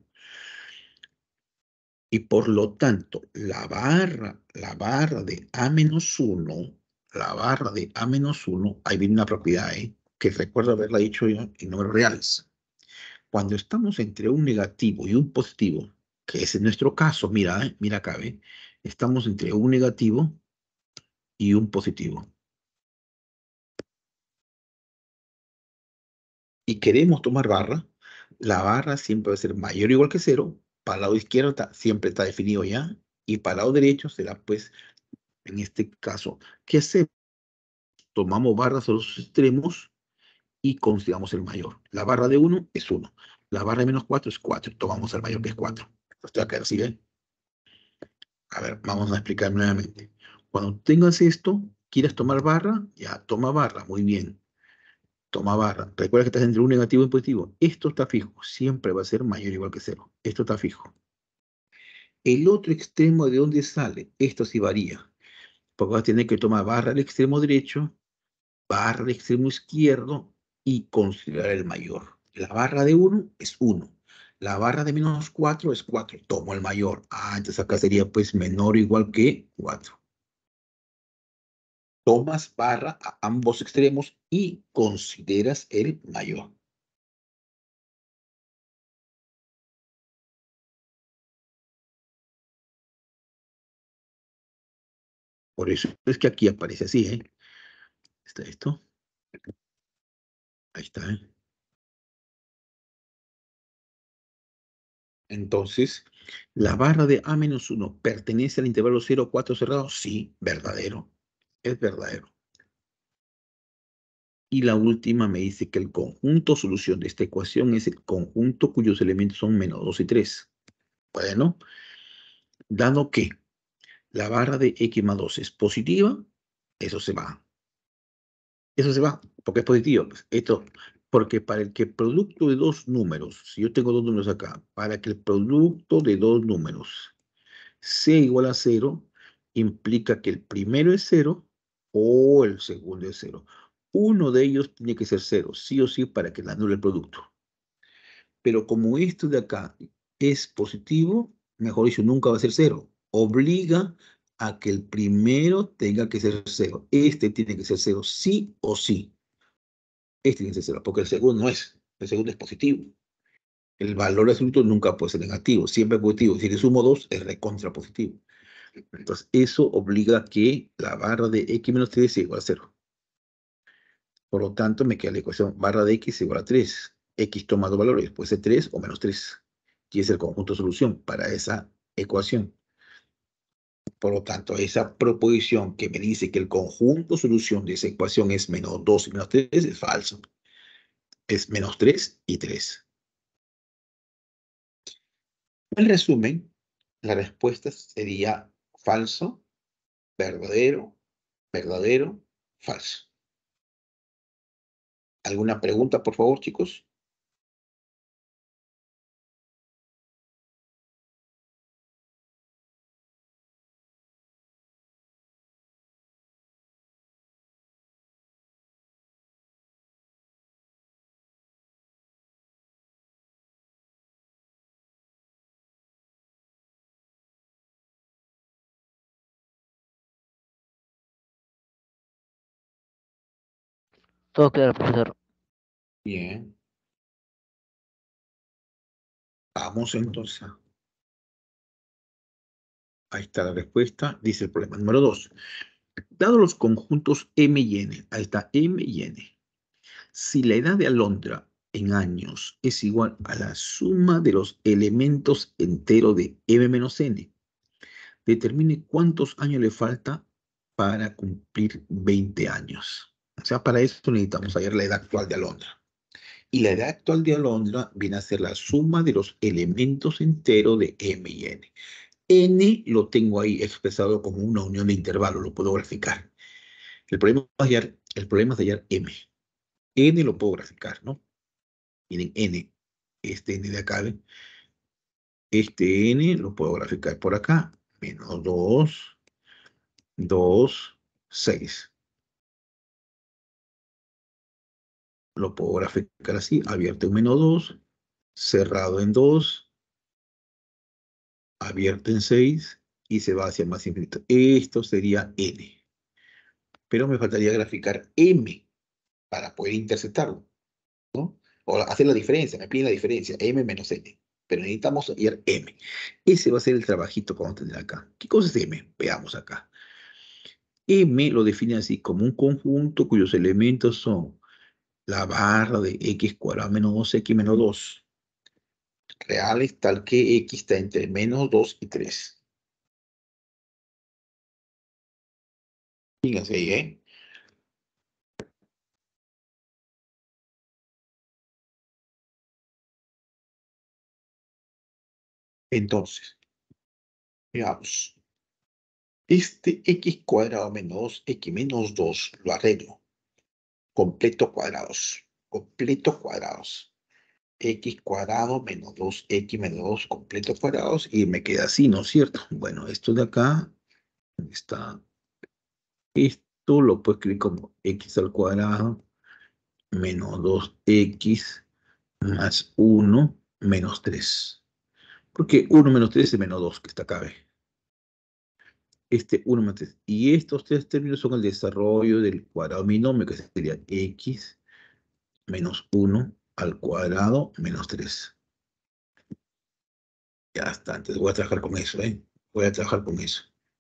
Y por lo tanto, la barra de A menos 1, la barra de A menos 1, ahí viene una propiedad, que recuerdo haberla dicho yo en números reales. Cuando estamos entre un negativo y un positivo, que es en nuestro caso, mira, mira acá, estamos entre un negativo y un positivo. Y queremos tomar barra, la barra siempre va a ser mayor o igual que 0, para el lado izquierdo siempre está definido ya, y para el lado derecho será, pues, en este caso, ¿qué hacemos? Tomamos barras a los extremos y consideramos el mayor. La barra de 1 es 1. La barra de menos 4 es 4. Tomamos el mayor, que es 4. Esto va a quedar así, ¿ven? A ver, vamos a explicar nuevamente. Cuando tengas esto, quieras tomar barra, ya, toma barra, muy bien. Toma barra. Recuerda que estás entre un negativo y un positivo. Esto está fijo, siempre va a ser mayor o igual que cero. Esto está fijo. El otro extremo, ¿de dónde sale? Esto sí varía, porque vas a tener que tomar barra al extremo derecho, barra al extremo izquierdo y considerar el mayor. La barra de 1 es 1. La barra de menos 4 es 4. Tomo el mayor. Entonces acá sería pues menor o igual que 4. Tomas barra a ambos extremos y consideras el mayor. Por eso es que aquí aparece así, ¿eh? Está esto. Ahí está, ¿eh? Entonces, ¿la barra de A-1 pertenece al intervalo 0, 4 cerrado? Sí, verdadero. Es verdadero. Y la última me dice que el conjunto solución de esta ecuación es el conjunto cuyos elementos son menos 2 y 3. Bueno, dado que la barra de x más 2 es positiva, eso se va. Eso se va, porque es positivo. Esto, porque para el que el producto de dos números, si yo tengo dos números acá, para que el producto de dos números sea igual a 0, implica que el primero es 0 o el segundo es 0. Uno de ellos tiene que ser 0, sí o sí, para que le anule el producto. Pero como esto de acá es positivo, mejor dicho, nunca va a ser 0. Obliga a que el primero tenga que ser 0. Este tiene que ser 0, sí o sí. Este tiene que ser 0, porque el segundo no es. El segundo es positivo. El valor absoluto nunca puede ser negativo, siempre es positivo. Si le sumo 2, es recontra positivo. Entonces, eso obliga a que la barra de x menos 3 sea igual a 0. Por lo tanto, me queda la ecuación barra de x igual a 3. X toma dos valores, puede ser 3 o menos 3. Y es el conjunto de solución para esa ecuación. Por lo tanto, esa proposición que me dice que el conjunto de solución de esa ecuación es menos 2 y menos 3 es falso. Es menos 3 y 3. En resumen, la respuesta sería falso, verdadero, verdadero, falso. ¿Alguna pregunta, por favor, chicos? Todo claro, profesor. Bien. Vamos entonces. Ahí está la respuesta. Dice el problema número 2. Dado los conjuntos M y N, ahí está M y N. Si la edad de Alondra en años es igual a la suma de los elementos enteros de M menos N, determine cuántos años le falta para cumplir 20 años. O sea, para eso necesitamos hallar la edad actual de Alondra. Y la edad actual de Alondra viene a ser la suma de los elementos enteros de M y N. N lo tengo ahí expresado como una unión de intervalos, lo puedo graficar. El problema es hallar M. N lo puedo graficar, ¿no? Miren, N. Este N de acá, ¿ven? Este N lo puedo graficar por acá. Menos 2, 2, 6. Lo puedo graficar así, abierto en menos 2, cerrado en 2, abierto en 6 y se va hacia más infinito. Esto sería N. Pero me faltaría graficar M para poder interceptarlo, ¿no? O hacer la diferencia, me piden la diferencia, M menos N. Pero necesitamos hallar M. Ese va a ser el trabajito que vamos a tener acá. ¿Qué cosa es M? Veamos acá. M lo define así como un conjunto cuyos elementos son la barra de x cuadrado menos 2x menos 2. Reales tal que x está entre menos 2 y 3. Fíjense ahí, ¿eh? Entonces, veamos. Este x cuadrado menos 2x menos 2 lo arreglo. Completo cuadrados. Completo cuadrados. X cuadrado menos 2x menos 2 completo cuadrados. Y me queda así, ¿no es cierto? Bueno, esto de acá está. Esto lo puedo escribir como x al cuadrado menos 2x más 1 menos 3. Porque 1 menos 3 es menos 2, que está acá, ¿ve? Este 1 menos 3. Y estos tres términos son el desarrollo del cuadrado binomio, que sería x menos 1 al cuadrado menos 3. Ya está, entonces voy a trabajar con eso, ¿eh? Voy a trabajar con eso.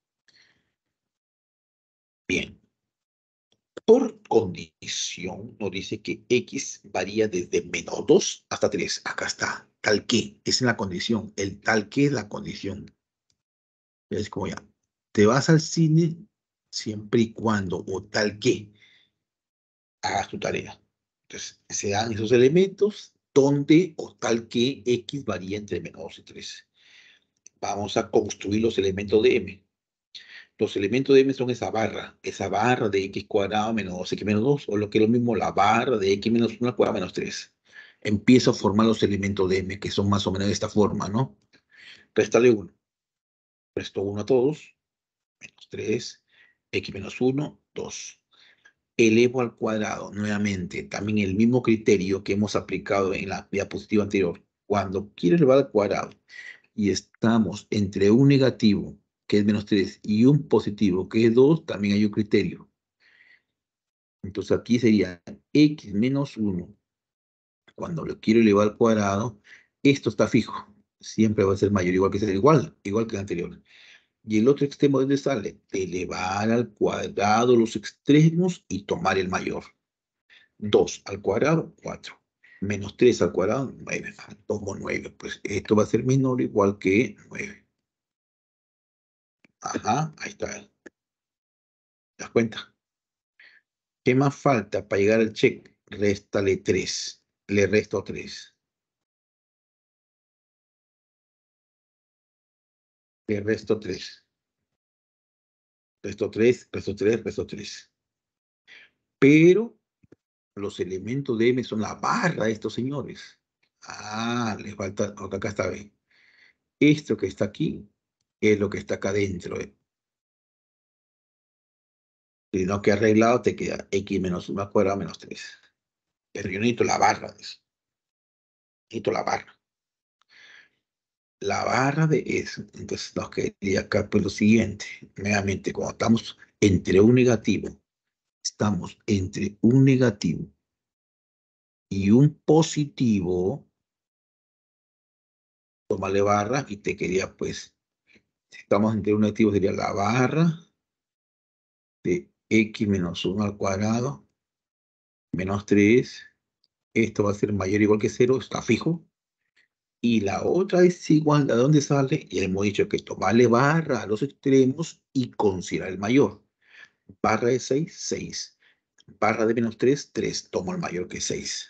Bien. Por condición, nos dice que x varía desde menos 2 hasta 3. Acá está, tal que, esa es la condición. El tal que es la condición. Es como ya, te vas al cine siempre y cuando, o tal que, hagas tu tarea. Entonces, se dan esos elementos donde o tal que x varía entre menos 2 y 3. Vamos a construir los elementos de m. Los elementos de m son esa barra de x cuadrado menos 2x menos 2, o lo que es lo mismo, la barra de x menos 1 al cuadrado menos 3. Empiezo a formar los elementos de m, que son más o menos de esta forma, ¿no? Réstale 1. Resto 1 a todos, menos 3, x menos 1, 2. Elevo al cuadrado, nuevamente, también el mismo criterio que hemos aplicado en la diapositiva anterior. Cuando quiero elevar al cuadrado y estamos entre un negativo, que es menos 3, y un positivo, que es 2, también hay un criterio. Entonces aquí sería x menos 1. Cuando lo quiero elevar al cuadrado, esto está fijo. Siempre va a ser mayor, igual que ser igual que el anterior. Y el otro extremo, ¿dónde sale? Elevar al cuadrado los extremos y tomar el mayor. 2 al cuadrado, 4. Menos 3 al cuadrado, 9. Tomo 9. Pues esto va a ser menor o igual que 9. Ajá, ahí está. ¿Te das cuenta? ¿Qué más falta para llegar al check? Réstale 3. Le resto 3. Le resto 3. Resto 3, resto 3, resto 3. Pero los elementos de M son la barra de estos señores. Ah, les falta, acá está bien. Esto que está aquí es lo que está acá dentro. Si no que arreglado te queda x menos 1 al cuadrado menos 3. Pero yo necesito la barra de eso. Necesito la barra. La barra de eso. Entonces nos quedaría acá pues lo siguiente. Nuevamente, cuando estamos entre un negativo y un positivo, tómale barra y te quedaría pues, si estamos entre un negativo sería la barra de x menos 1 al cuadrado menos 3. Esto va a ser mayor o igual que 0, está fijo. Y la otra desigualdad, ¿de dónde sale? Ya hemos dicho que tomarle barra a los extremos y considerar el mayor. Barra de 6, 6. Barra de menos 3, 3. Tomo el mayor que 6.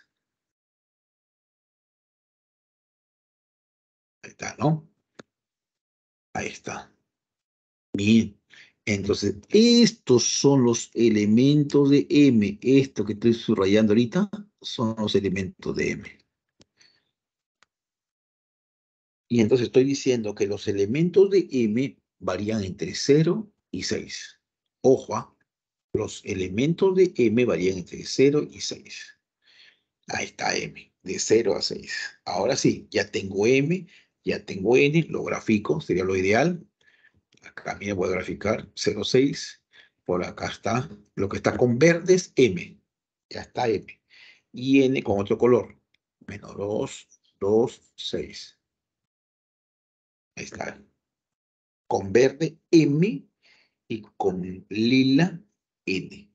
Ahí está, ¿no? Ahí está. Bien. Entonces, estos son los elementos de M. Esto que estoy subrayando ahorita son los elementos de M. Y entonces estoy diciendo que los elementos de M varían entre 0 y 6. Ojo, los elementos de M varían entre 0 y 6. Ahí está M, de 0 a 6. Ahora sí, ya tengo M, ya tengo N, lo grafico, sería lo ideal. Acá me voy a graficar 0, 6. Por acá está, lo que está con verde es M. Ya está M. Y N con otro color. Menos 2, 2, 6. Ahí está. Con verde M y con lila N.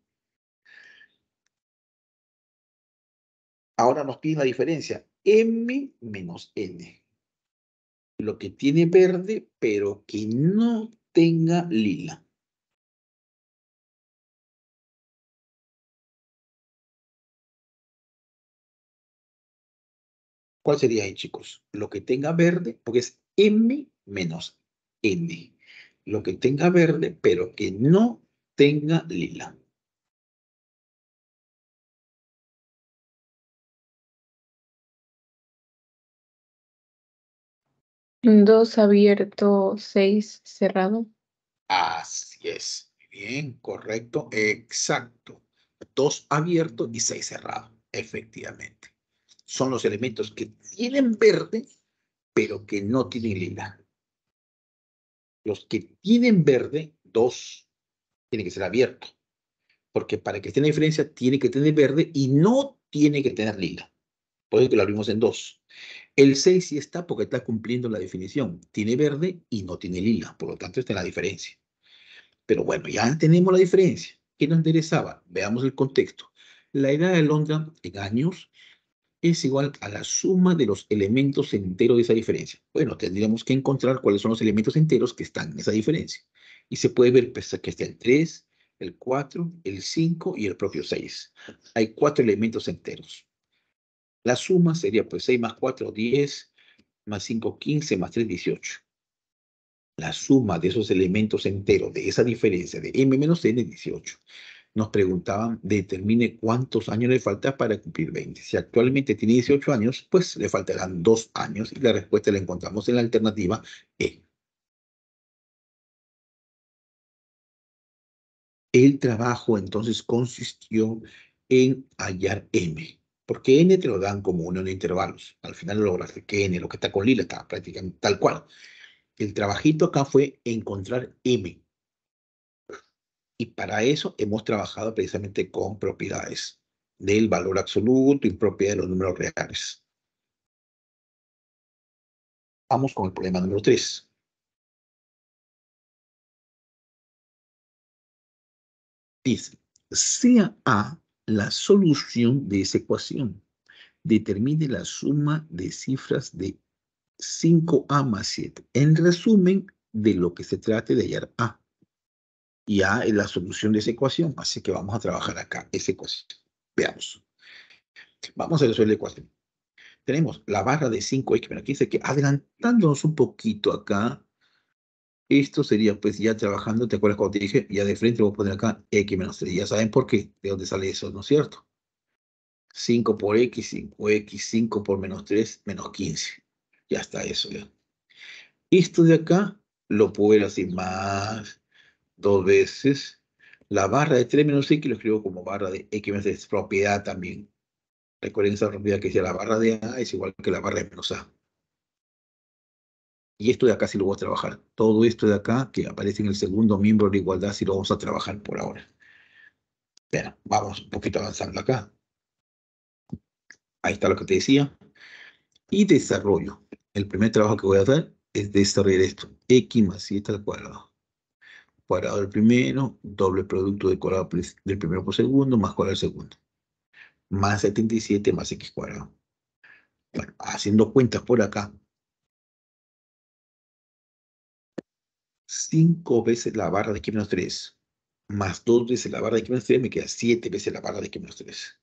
Ahora nos pide la diferencia. M menos N. Lo que tiene verde, pero que no tenga lila. ¿Cuál sería ahí, chicos? Lo que tenga verde, porque es M menos N. lo que tenga verde, pero que no tenga lila. Dos abierto, 6 cerrado. Así es. Bien, correcto, exacto. 2 abiertos y 6 cerrados, efectivamente. Son los elementos que tienen verde, pero que no tienen lila. Los que tienen verde, 2, tienen que ser abiertos. Porque para que esté en la diferencia, tiene que tener verde y no tiene que tener lila. Por eso que lo abrimos en 2. El 6 sí está porque está cumpliendo la definición. Tiene verde y no tiene lila. Por lo tanto, está en la diferencia. Pero bueno, ya tenemos la diferencia. ¿Qué nos interesaba? Veamos el contexto. La edad de Londra en años es igual a la suma de los elementos enteros de esa diferencia. Bueno, tendríamos que encontrar cuáles son los elementos enteros que están en esa diferencia. Y se puede ver pues, que está el 3, el 4, el 5 y el propio 6. Hay 4 elementos enteros. La suma sería pues 6 más 4, 10, más 5, 15, más 3, 18. La suma de esos elementos enteros de esa diferencia de m menos n es 18. Nos preguntaban, determine cuántos años le falta para cumplir 20. Si actualmente tiene 18 años, pues le faltarán 2 años y la respuesta la encontramos en la alternativa E. El trabajo entonces consistió en hallar m, porque n te lo dan como unión de intervalos. Al final lograste que n, lo que está con lila, está prácticamente tal cual. El trabajito acá fue encontrar m. Y para eso hemos trabajado precisamente con propiedades del valor absoluto y propiedades de los números reales. Vamos con el problema número 3. Dice, sea A la solución de esa ecuación. Determine la suma de cifras de 5A más 7. En resumen, de lo que se trate de hallar A. Y A es la solución de esa ecuación. Así que vamos a trabajar acá esa ecuación. Veamos. Vamos a resolver la ecuación. Tenemos la barra de 5x, pero aquí dice que adelantándonos un poquito acá, esto sería pues ya trabajando, ¿te acuerdas cuando te dije? Ya de frente voy a poner acá x menos 3. Ya saben por qué, de dónde sale eso, ¿no es cierto? 5 por x, 5x, 5 por menos 3, menos 15. Ya está eso, ya. Esto de acá lo puedo ver así más 2 veces. La barra de 3 menos x lo escribo como barra de x menos 3, propiedad también. Recuerden esa propiedad que decía la barra de a es igual que la barra de menos a. Y esto de acá sí lo voy a trabajar. Todo esto de acá, que aparece en el segundo miembro de la igualdad, sí lo vamos a trabajar por ahora. Bueno, vamos un poquito avanzando acá. Ahí está lo que te decía. Y desarrollo. El primer trabajo que voy a hacer es desarrollar esto. X más 7 al cuadrado. Cuadrado del primero, doble producto del cuadrado del primero por segundo, más cuadrado del segundo. Más 77 más x cuadrado. Bueno, haciendo cuentas por acá. 5 veces la barra de x menos 3, más 2 veces la barra de x menos 3, me queda 7 veces la barra de x menos 3.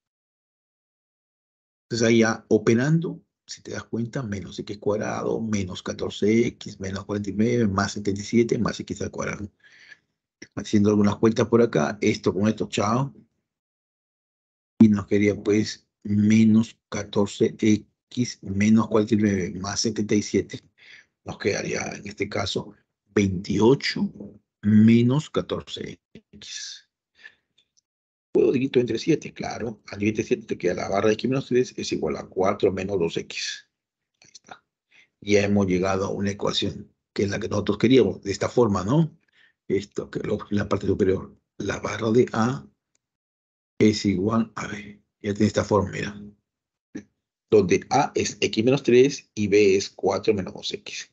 Entonces ahí ya operando, si te das cuenta, menos x cuadrado, menos 14x, menos 49, más 77, más x al cuadrado. Haciendo algunas cuentas por acá, esto con esto, chao. Y nos quedaría pues menos 14x, menos 49, más 77. Nos quedaría en este caso 28 menos 14x. Puedo dividir entre 7, claro. Al dividir 7 te queda la barra de x menos 3 es igual a 4 menos 2x. Ahí está. Ya hemos llegado a una ecuación que es la que nosotros queríamos, de esta forma, ¿no? Esto, que en la parte superior, la barra de a es igual, a ver, ya tiene esta forma, mira, donde a es x menos 3 y b es 4 menos 2x.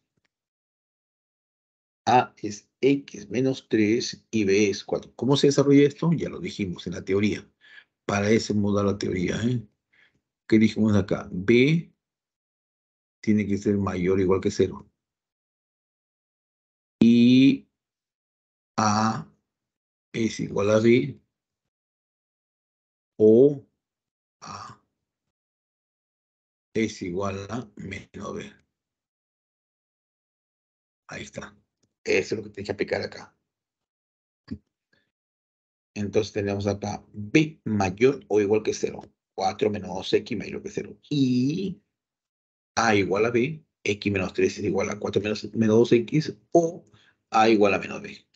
A es x menos 3 y b es 4. ¿Cómo se desarrolla esto? Ya lo dijimos en la teoría. Para eso hemos dado la teoría, ¿eh? ¿Qué dijimos acá? B tiene que ser mayor o igual que 0. Y A es igual a B o A es igual a menos B. Ahí está. Eso es lo que tienes que aplicar acá. Entonces tenemos acá b mayor o igual que 0. 4 menos 2x mayor que 0. Y a igual a b, x menos 3 es igual a 4 menos 2x o a igual a menos b.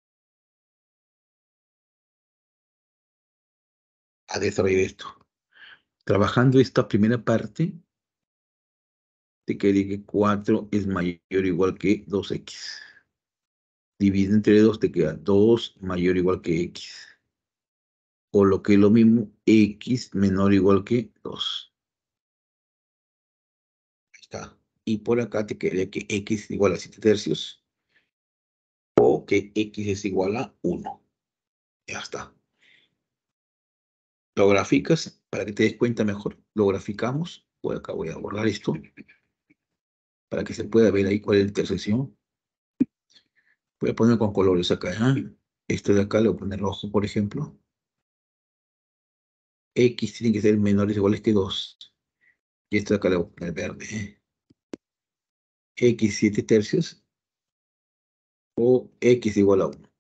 A desarrollar esto. Trabajando esta primera parte, te quedaría que 4 es mayor o igual que 2x. Divide entre 2, te queda 2 mayor o igual que x. O lo que es lo mismo, x menor o igual que 2. Ahí está. Y por acá te quedaría que x es igual a 7 tercios. O que x es igual a 1. Ya está. Lo graficas para que te des cuenta mejor. Lo graficamos. Por acá voy a borrar esto. Para que se pueda ver ahí cuál es la intersección. Voy a poner con colores acá. Esto de acá lo voy a poner rojo, por ejemplo. X tiene que ser menores o iguales que 2. Y esto de acá le voy a poner verde. X 7 tercios. O X igual a 1.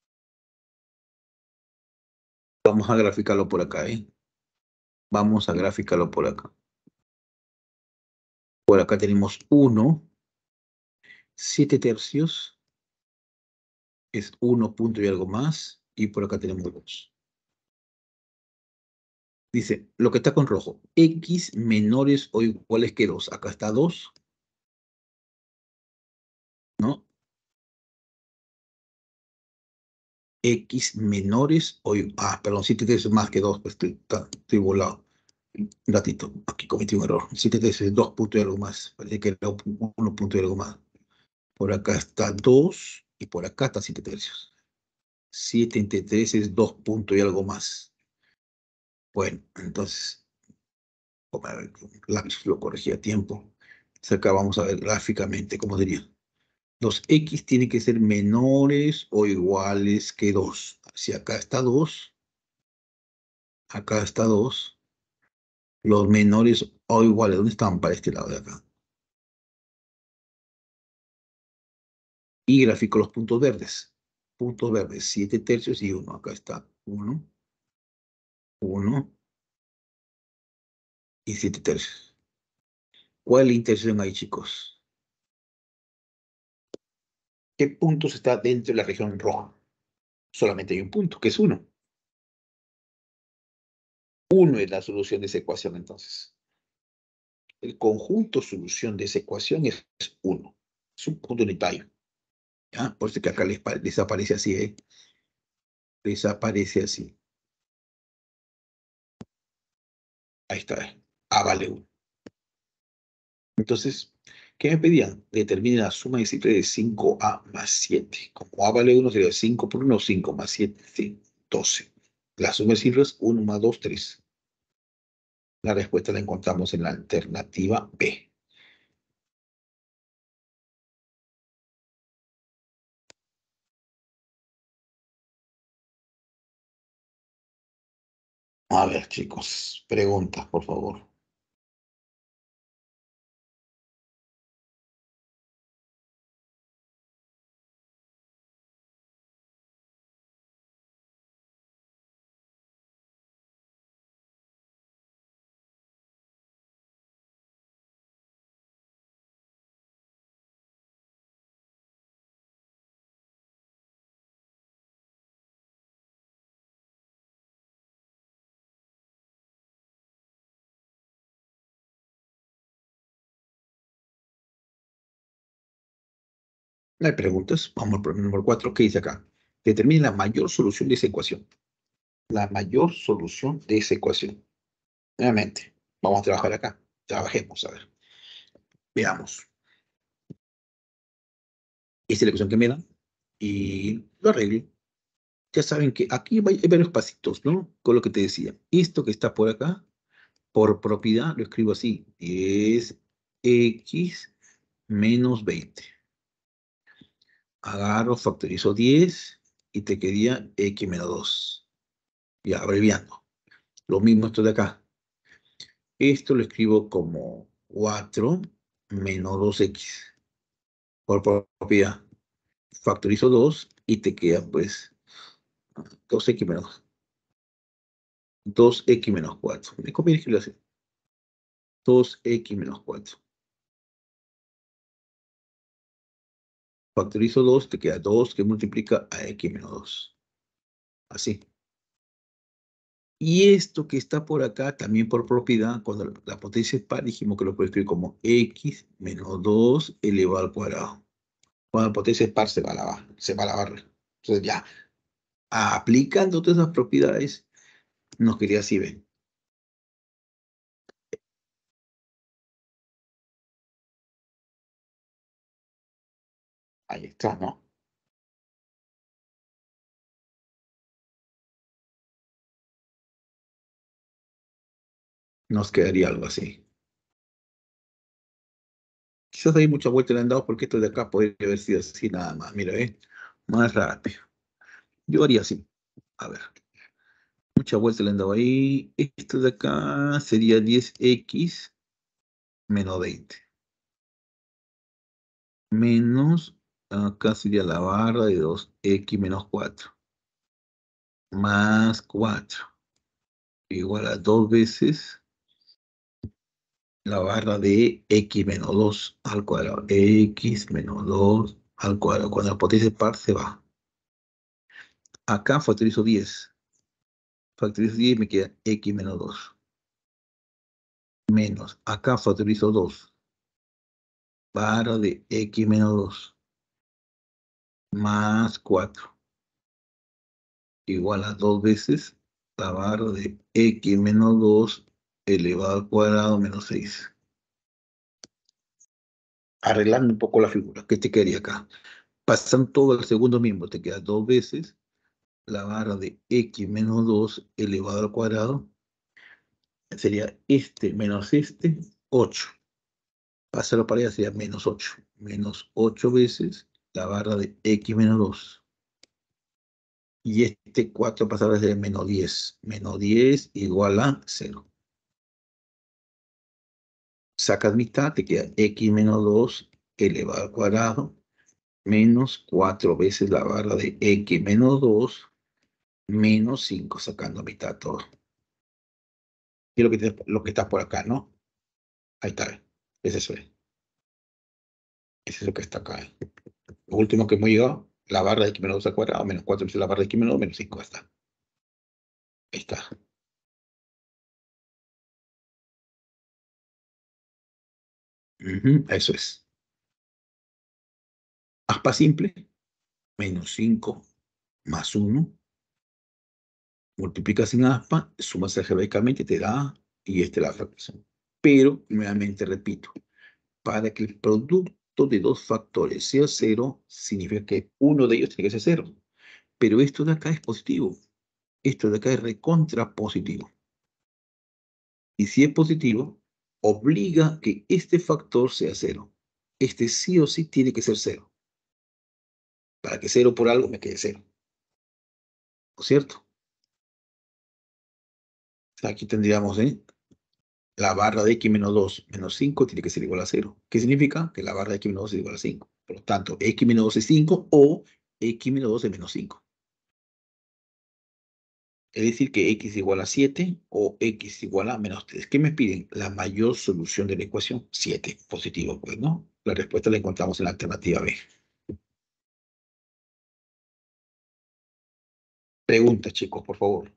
Vamos a graficarlo por acá. Vamos a graficarlo por acá. Por acá tenemos 1. 7 tercios. Es 1 punto y algo más. Y por acá tenemos 2. Dice, lo que está con rojo, x menores o iguales que 2. Acá está 2, ¿no? X menores o... perdón, 7 tercios más que 2, pues estoy volado. Un ratito, aquí cometí un error. 7 tercios es 2 puntos y algo más. Parece que era 1 punto y algo más. Por acá está 2 y por acá está 7 tercios. 7 entre 3 es 2 puntos y algo más. Bueno, entonces, como el lápiz lo corregí a tiempo. Entonces acá vamos a ver gráficamente cómo sería. Los x tienen que ser menores o iguales que 2. Si acá está 2, acá está 2, los menores o iguales, ¿dónde están para este lado de acá? Y gráfico los puntos verdes. Puntos verdes, 7 tercios y 1. Acá está 1, 1 y 7 tercios. ¿Cuál es la intersección ahí, chicos? ¿Qué puntos está dentro de la región roja? Solamente hay un punto, que es 1. 1 es la solución de esa ecuación, entonces. El conjunto solución de esa ecuación es 1. Es un punto unitario. ¿Ya? Por eso que acá les aparece así, les aparece así. Ahí está. A vale 1. Entonces, ¿qué me pedían? Determine la suma de cifras de 5a más 7. Como a vale 1 sería 5 por 1, 5 más 7, sí, 12. La suma de cifras, 1 más 2, 3. La respuesta la encontramos en la alternativa B. A ver, chicos, preguntas, por favor. No hay preguntas. Vamos al problema número 4. ¿Qué dice acá? Determine la mayor solución de esa ecuación. La mayor solución de esa ecuación. Nuevamente, vamos a trabajar acá. Trabajemos, a ver. Veamos. Esta es la ecuación que me dan. Y lo arreglo. Ya saben que aquí hay varios pasitos, ¿no? Con lo que te decía. Esto que está por acá, por propiedad, lo escribo así. Es x menos 20. Agarro, factorizo 10 y te quedaría x menos 2. Ya, abreviando. Lo mismo esto de acá. Esto lo escribo como 4 menos 2x por propiedad. Factorizo 2 y te queda pues 2x menos 2x menos 4. Me conviene escribirlo así. 2x menos 4. Factorizo 2, te queda 2 que multiplica a x menos 2. Así. Y esto que está por acá, también por propiedad, cuando la potencia es par, dijimos que lo puedo escribir como x menos 2 elevado al cuadrado. Cuando la potencia es par, se va a la barra. Entonces ya, aplicando todas esas propiedades, nos quería así, ven. Ahí está, ¿no? Nos quedaría algo así. Quizás hay mucha vuelta le han dado porque esto de acá podría haber sido así nada más. Mira, más rápido. Yo haría así. A ver. Mucha vuelta le han dado ahí. Esto de acá sería 10x menos 20. Menos, acá sería la barra de 2x menos 4. Más 4. Igual a 2 veces la barra de x menos 2 al cuadrado. X menos 2 al cuadrado. Cuando la potencia es par se va. Acá factorizo 10. Factorizo 10 y me queda x menos 2. Menos. Acá factorizo 2. Barra de x menos 2. Más 4. Igual a 2 veces la barra de x menos 2 elevado al cuadrado menos 6. Arreglando un poco la figura. ¿Qué te quedaría acá? Pasan todo al segundo miembro. Te queda 2 veces la barra de x menos 2 elevado al cuadrado. Sería este menos este, 8. Pásalo para allá, sería menos 8. Menos 8 veces la barra de x menos 2. Y este 4 pasará a ser menos 10. Menos 10 igual a 0. Sacas mitad, te queda x menos 2 elevado al cuadrado menos 4 veces la barra de x menos 2 menos 5, sacando mitad todo. Y lo que está por acá, ¿no? Ahí está. Es eso. Eso es lo que está acá. Lo último que hemos llegado, la barra de x menos 2 al cuadrado menos 4 veces la barra de x menos 2 menos 5. Está. Ahí está. Eso es. Aspa simple, menos 5 más 1. Multiplicas en aspa, sumas algebraicamente, te da, y la fracción. Pero, nuevamente repito, para que el producto de dos factores sea 0, significa que uno de ellos tiene que ser 0. Pero esto de acá es positivo. Esto de acá es recontra positivo. Y si es positivo, obliga que este factor sea 0. Este sí o sí tiene que ser 0. Para que 0 por algo me quede 0. ¿No es cierto? Aquí tendríamos, la barra de x menos 2 menos 5 tiene que ser igual a 0. ¿Qué significa? Que la barra de x menos 2 es igual a 5. Por lo tanto, x menos 2 es 5 o x menos 2 es menos 5. Es decir, que x igual a 7 o x igual a menos 3. ¿Qué me piden? La mayor solución de la ecuación. 7. Positivo, pues, ¿no? La respuesta la encontramos en la alternativa B. Preguntas, chicos, por favor.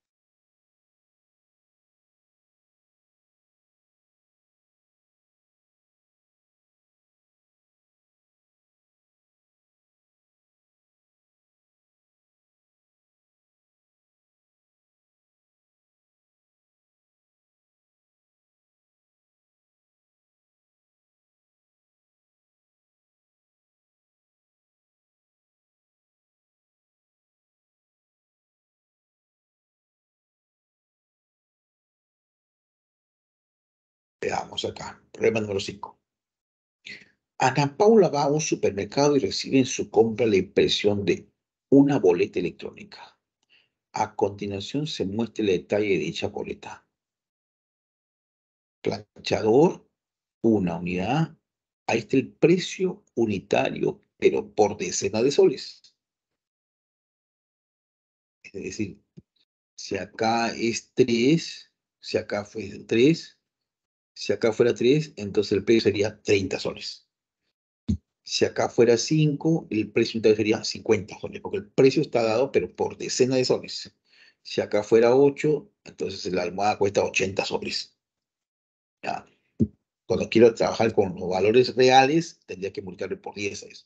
Veamos acá. Problema número 5. Ana Paula va a un supermercado y recibe en su compra la impresión de una boleta electrónica. A continuación se muestra el detalle de dicha boleta. Planchador, una unidad. Ahí está el precio unitario pero por decena de soles. Es decir, si acá es 3, si acá fue 3, si acá fuera 3, entonces el precio sería 30 soles. Si acá fuera 5, el precio unitario sería 50 soles, porque el precio está dado, pero por decena de soles. Si acá fuera 8, entonces la almohada cuesta 80 soles. ¿Ya? Cuando quiero trabajar con los valores reales, tendría que multiplicarlo por 10 a eso.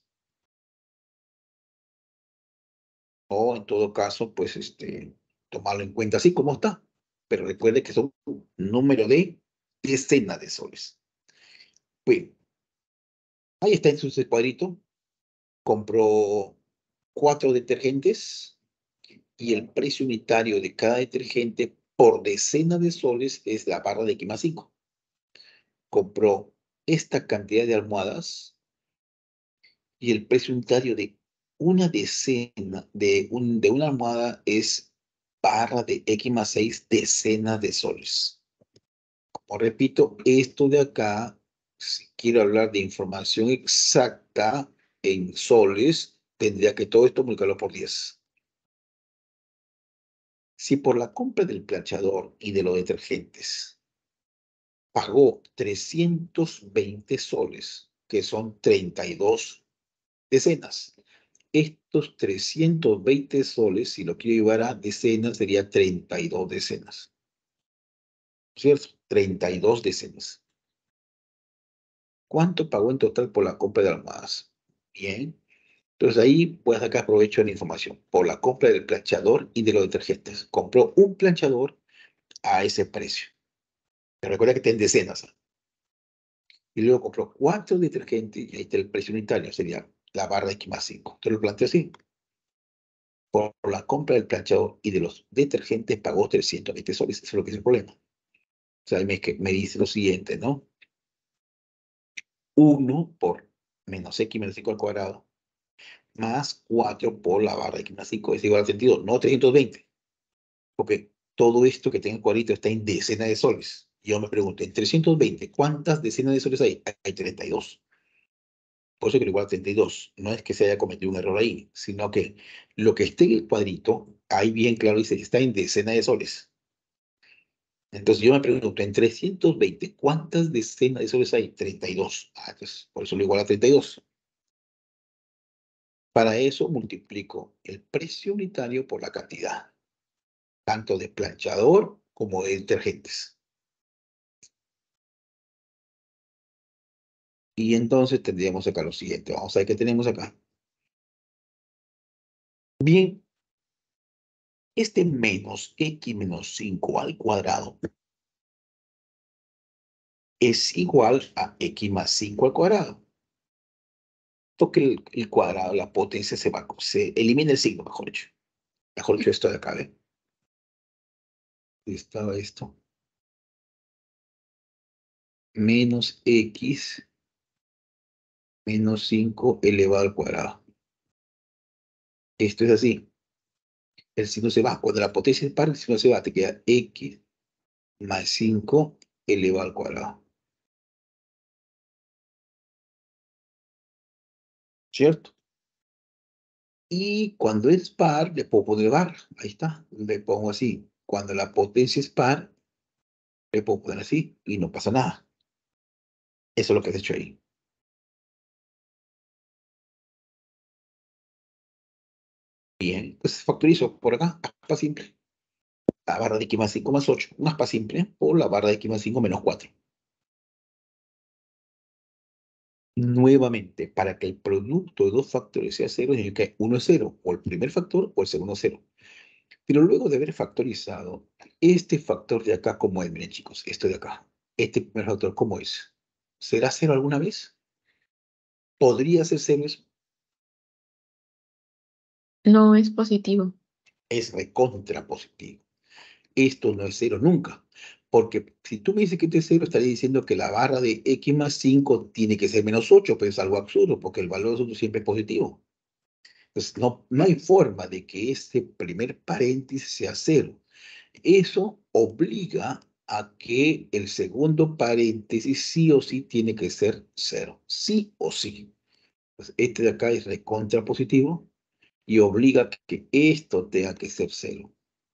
O en todo caso, pues tomarlo en cuenta así como está. Pero recuerde que son un número de decenas de soles. Bueno, ahí está en su cuadrito. Compró 4 detergentes y el precio unitario de cada detergente por decena de soles es la barra de X más 5. Compró esta cantidad de almohadas y el precio unitario de una decena de una almohada es barra de X más 6 decenas de soles. Como repito, esto de acá, si quiero hablar de información exacta en soles, tendría que todo esto multiplicarlo por 10. Si por la compra del planchador y de los detergentes pagó 320 soles, que son 32 decenas, estos 320 soles, si lo quiero llevar a decenas, sería 32 decenas. ¿Cierto? 32 decenas. ¿Cuánto pagó en total por la compra de almohadas? Bien. Entonces ahí puedes sacar provecho de la información. Por la compra del planchador y de los detergentes. Compró un planchador a ese precio. Pero recuerda que está en decenas. Y luego compró 4 detergentes y ahí está el precio unitario. Sería la barra de X más 5. Te lo planteo así. Por la compra del planchador y de los detergentes pagó 320 soles. Eso es lo que es el problema. O sea, me dice lo siguiente, ¿no? 1 por menos X menos 5 al cuadrado más 4 por la barra de X más 5 es igual a 32, no 320. Porque todo esto que tenga el cuadrito está en decenas de soles. Yo me pregunto, en 320, ¿cuántas decenas de soles hay? Hay 32. Por eso que igual a 32. No es que se haya cometido un error ahí, sino que lo que esté en el cuadrito, ahí bien claro dice que está en decenas de soles. Entonces yo me pregunto, en 320, ¿cuántas decenas de soles hay? 32. Entonces, por eso lo igual a 32. Para eso multiplico el precio unitario por la cantidad, tanto de planchador como de detergentes. Y entonces tendríamos acá lo siguiente. Vamos a ver qué tenemos acá. Bien, este menos X menos 5 al cuadrado es igual a X más 5 al cuadrado. Porque el cuadrado, la potencia se elimina el signo, mejor dicho. Mejor dicho, esto de acá, ¿ve? Estaba esto. Menos X menos 5 elevado al cuadrado. Esto es así. El signo se va. Cuando la potencia es par, el signo se va. Te queda X más 5 elevado al cuadrado. ¿Cierto? Y cuando es par, le puedo poner bar. Ahí está. Le pongo así. Cuando la potencia es par, le puedo poner así y no pasa nada. Eso es lo que has hecho ahí. Bien, pues factorizo por acá. Aspa simple. La barra de X más 5 más 8. Un aspa simple por la barra de X más 5 menos 4. Nuevamente, para que el producto de dos factores sea cero, significa que uno es cero, o el primer factor o el segundo cero. Pero luego de haber factorizado, este factor de acá, ¿cómo es? Miren, chicos, esto de acá. Este primer factor, ¿cómo es? ¿Será cero alguna vez? ¿Podría ser cero? No es positivo. Es recontra positivo. Esto no es cero nunca. Porque si tú me dices que esto es cero, estaría diciendo que la barra de X más 5 tiene que ser menos 8, pero es algo absurdo, porque el valor absoluto siempre es positivo. Entonces, no hay forma de que este primer paréntesis sea cero. Eso obliga a que el segundo paréntesis sí o sí tiene que ser cero. Sí o sí. Pues este de acá es recontra positivo y obliga que esto tenga que ser 0.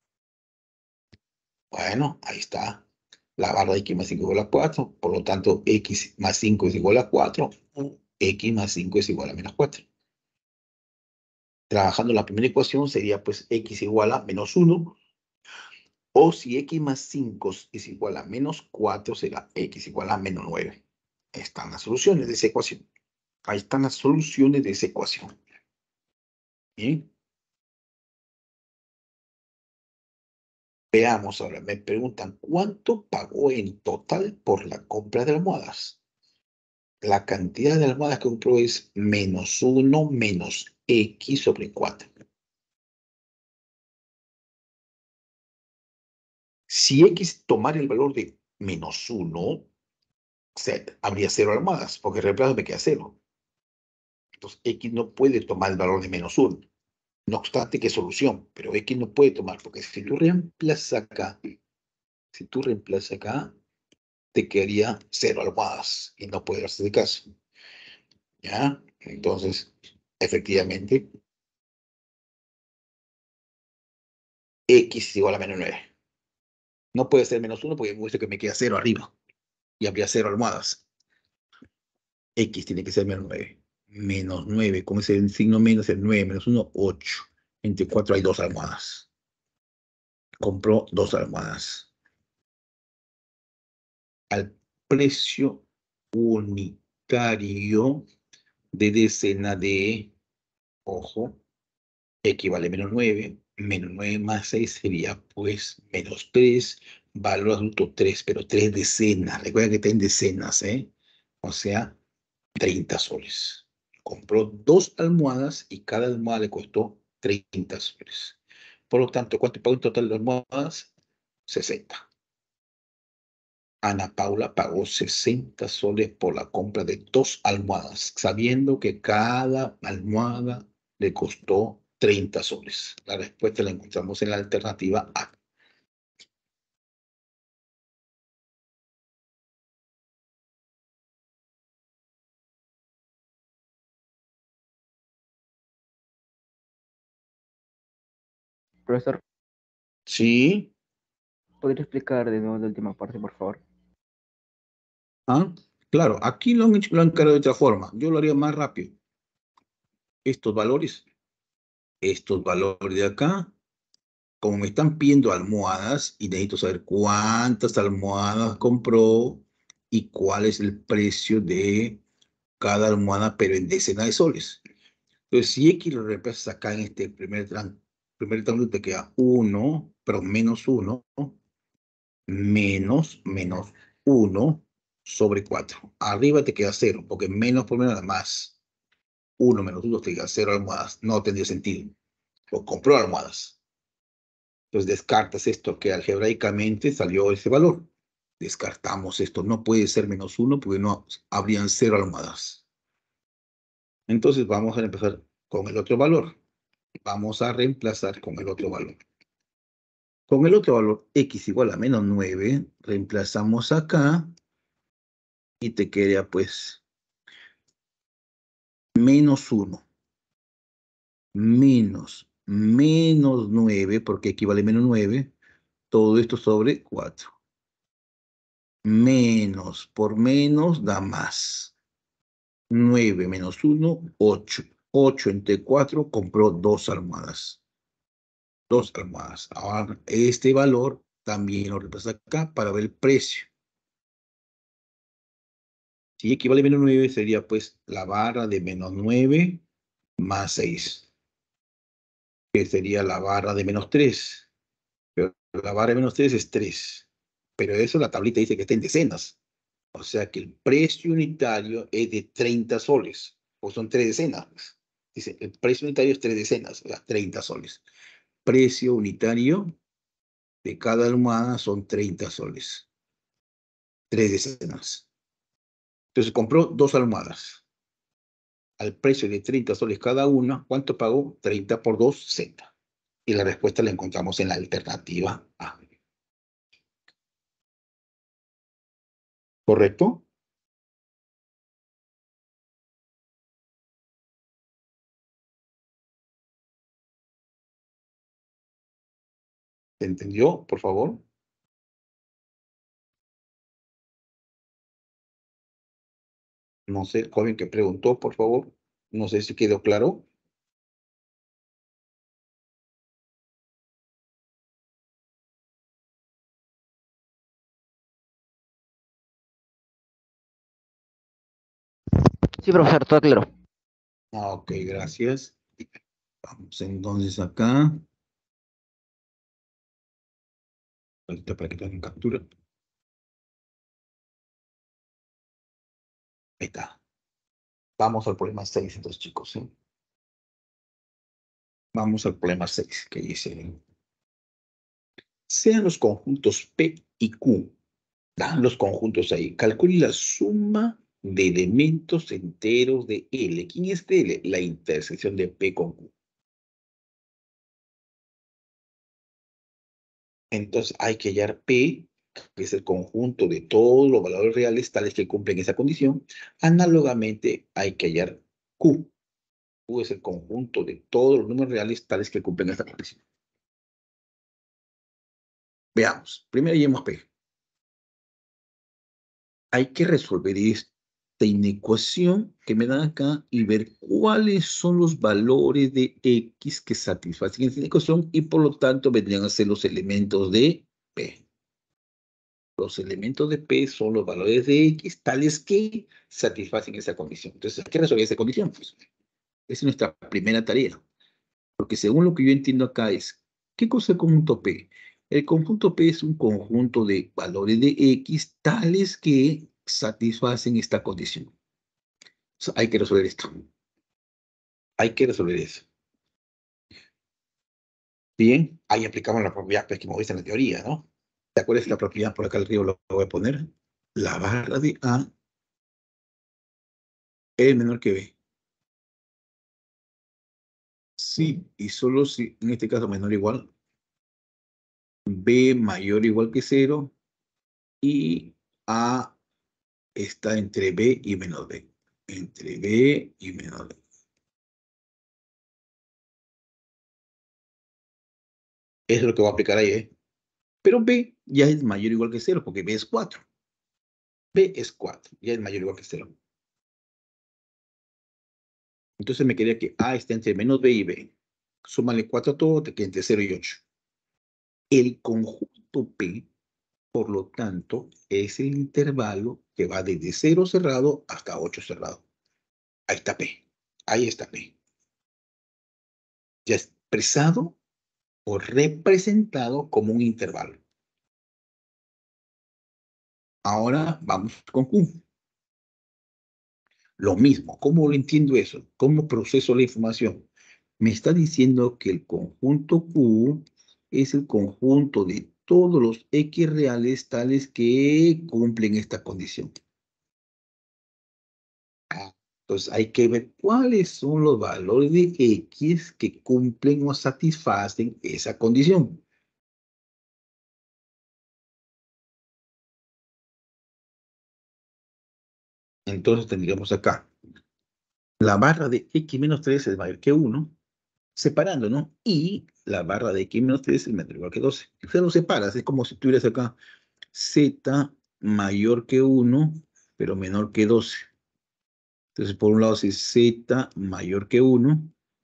Bueno, ahí está. La barra de x más 5 igual a 4. Por lo tanto, x más 5 es igual a 4. O x más 5 es igual a menos 4. Trabajando la primera ecuación sería pues x igual a menos 1. O si x más 5 es igual a menos 4, será x igual a menos 9. Ahí están las soluciones de esa ecuación. Ahí están las soluciones de esa ecuación. Bien. Veamos ahora, me preguntan, ¿cuánto pagó en total por la compra de almohadas? La cantidad de almohadas que compró es menos 1 menos x sobre 4. Si x tomara el valor de menos 1, habría 0 almohadas, porque el reemplazo me queda 0. Entonces, x no puede tomar el valor de menos 1. No obstante que es solución, pero x no puede tomar, porque si tú reemplazas acá, te quedaría 0 almohadas, y no puede darse de caso. ¿Ya? Entonces, efectivamente, x es igual a menos 9. No puede ser menos 1 porque me muestra que me queda 0 arriba. Y habría 0 almohadas. X tiene que ser menos 9. Menos 9, ¿cómo es el signo menos? El 9 menos 1, 8. Entre 4 hay 2 almohadas. Compró 2 almohadas. Al precio unitario de decena de, ojo, equivale a menos 9. Menos 9 más 6 sería pues menos 3. Valor adulto 3, pero 3 decenas. Recuerda que está en decenas, ¿eh? O sea, 30 soles. Compró 2 almohadas y cada almohada le costó 30 soles. Por lo tanto, ¿cuánto pagó en total de almohadas? 60. Ana Paula pagó 60 soles por la compra de 2 almohadas, sabiendo que cada almohada le costó 30 soles. La respuesta la encontramos en la alternativa A. Profesor, ¿Sí? ¿podría explicar de nuevo la última parte, por favor? ¿Ah? Claro, aquí lo han encarado de otra forma. Yo lo haría más rápido. Estos valores de acá, como me están pidiendo almohadas y necesito saber cuántas almohadas compró y cuál es el precio de cada almohada, pero en decenas de soles. Entonces, si X lo reemplazas acá en este primer triángulo, te queda 1, pero menos 1, menos 1 sobre 4. Arriba te queda 0, porque menos por menos da más. 1 menos 1 te queda 0 almohadas. No tendría sentido. O compró almohadas. Entonces descartas esto que algebraicamente salió ese valor. Descartamos esto. No puede ser menos 1 porque no habrían 0 almohadas. Entonces vamos a empezar con el otro valor. Vamos a reemplazar con el otro valor. Con el otro valor, x igual a menos 9, reemplazamos acá y te queda pues menos 1 menos 9, porque equivale a menos 9, todo esto sobre 4. Menos por menos da más. 9 menos 1, 8. 8 entre 4 compró 2 almohadas. 2 almohadas. Ahora, este valor también lo reemplaza acá para ver el precio. Si equivale a menos 9, sería pues la barra de menos 9 más 6, que sería la barra de menos 3. Pero la barra de menos 3 es 3. Pero eso la tablita dice que está en decenas. O sea que el precio unitario es de 30 soles. O son 3 decenas. Dice, el precio unitario es 3 decenas, o sea, 30 soles. Precio unitario de cada almohada son 30 soles. 3 decenas. Entonces compró 2 almohadas. Al precio de 30 soles cada una, ¿cuánto pagó? 30 por 2, 60. Y la respuesta la encontramos en la alternativa A. ¿Correcto? ¿Se entendió, por favor? No sé, el joven que preguntó, por favor. No sé si quedó claro. Sí, profesor, todo claro. Ah, ok, gracias. Vamos entonces acá. Ahorita para que tengan captura. Ahí está. Vamos al problema 6, entonces, chicos, ¿sí? Vamos al problema 6, que dice: sean los conjuntos P y Q. Dan los conjuntos ahí. Calcule la suma de elementos enteros de L. ¿Quién es L? La intersección de P con Q. Entonces hay que hallar P, que es el conjunto de todos los valores reales tales que cumplen esa condición. Análogamente hay que hallar Q. Q es el conjunto de todos los números reales tales que cumplen esta condición. Veamos. Primero hallemos P. Hay que resolver esta inecuación que me dan acá y ver cuáles son los valores de X que satisfacen esta inecuación y por lo tanto vendrían a ser los elementos de P. Los elementos de P son los valores de X tales que satisfacen esa condición. Entonces, hay que resolver esa condición. Pues. Esa es nuestra primera tarea. Porque según lo que yo entiendo acá es, ¿qué cosa es el conjunto P? El conjunto P es un conjunto de valores de X tales que satisfacen esta condición. O sea, hay que resolver esto. Hay que resolver eso. Bien, ahí aplicamos la propiedad pues, que hemos visto en la teoría, ¿no? ¿Te acuerdas de la propiedad? Por acá arriba lo voy a poner. La barra de A es menor que B. Sí, y solo si, en este caso menor o igual, B mayor o igual que 0 y A está entre B y menos B. Entre B y menos B. Eso es lo que voy a aplicar ahí, ¿eh? Pero B ya es mayor o igual que 0 porque B es 4. B es 4, ya es mayor o igual que 0. Entonces me quedaría que A está entre menos B y B. Súmale 4 a todo, te queda entre 0 y 8. El conjunto P, por lo tanto, es el intervalo que va desde 0 cerrado hasta 8 cerrado. Ahí está P. Ahí está P. Ya expresado o representado como un intervalo. Ahora vamos con Q. Lo mismo. ¿Cómo lo entiendo eso? ¿Cómo proceso la información? Me está diciendo que el conjunto Q es el conjunto de todos los X reales tales que cumplen esta condición. Entonces hay que ver cuáles son los valores de X que cumplen o satisfacen esa condición. Entonces tendríamos acá la barra de X menos 3 es mayor que 1, separando, ¿no? Y la barra de X menos 3 es menor o igual que 12. Se lo separas, es como si tuvieras acá Z mayor que 1, pero menor que 12. Entonces, por un lado, si Z mayor que 1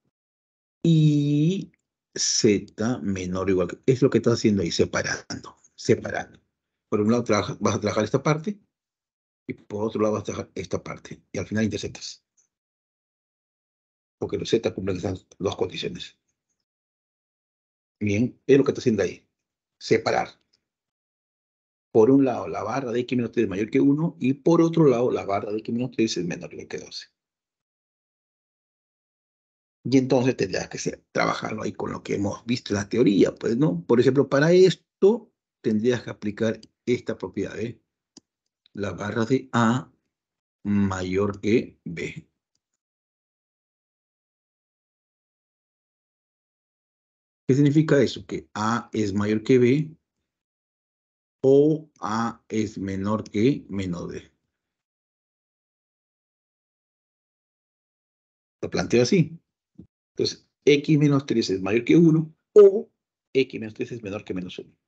y Z menor o igual que... Es lo que estás haciendo ahí, separando, separando. Por un lado vas a trabajar esta parte y por otro lado vas a trabajar esta parte. Y al final interceptas. Porque los Z cumplen esas dos condiciones. Bien, es lo que está haciendo ahí. Separar. Por un lado, la barra de X menos 3 es mayor que 1 y por otro lado, la barra de X menos 3 es menor o igual que 12. Y entonces tendrás que trabajarlo ahí con lo que hemos visto en la teoría, pues, ¿no? Por ejemplo, para esto tendrías que aplicar esta propiedad, ¿eh? La barra de A mayor que B. ¿Qué significa eso? Que A es mayor que B o A es menor que menos B. Lo planteo así. Entonces, X menos 3 es mayor que 1 o X menos 3 es menor que menos 1.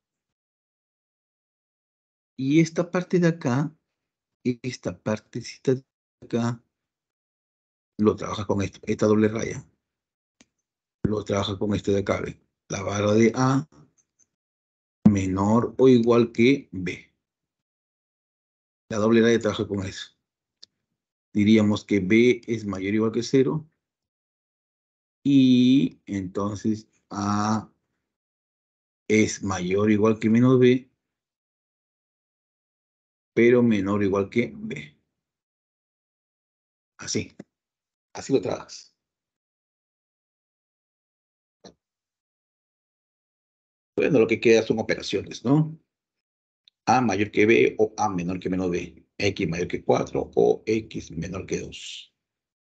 Y esta parte de acá, esta partecita de acá, lo trabaja con esta doble raya. Lo trabaja con este de acá, ¿ve? La barra de A menor o igual que B. La doble raya trabaja con eso. Diríamos que B es mayor o igual que 0. Y entonces A es mayor o igual que menos B, pero menor o igual que B. Así. Así lo trabajas. Bueno, lo que queda son operaciones, ¿no? A mayor que B o A menor que menos B. X mayor que 4 o X menor que 2.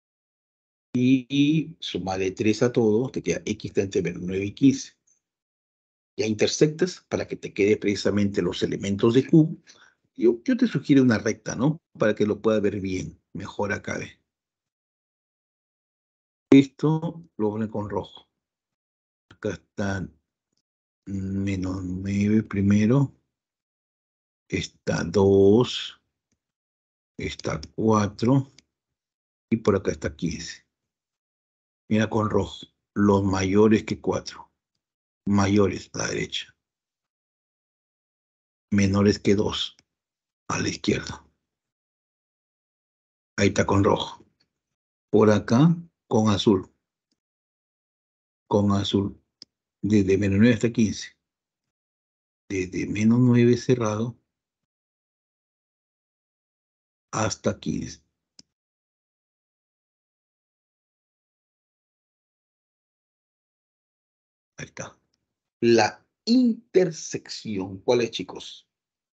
Y suma de 3 a todos, te queda X está entre menos 9 y 15. Ya intersectas para que te quede precisamente los elementos de Q. Yo te sugiero una recta, ¿no? Para que lo puedas ver bien. Mejor acá, ¿ve? Esto lo pone con rojo. Acá está menos 9 primero. Está 2. Está 4. Y por acá está 15. Mira con rojo. Los mayores que 4. Mayores a la derecha. Menores que 2 a la izquierda. Ahí está con rojo. Por acá con azul. Con azul. Desde menos 9 hasta 15. Desde menos 9 cerrado hasta 15. Ahí está. La intersección. ¿Cuál es, chicos?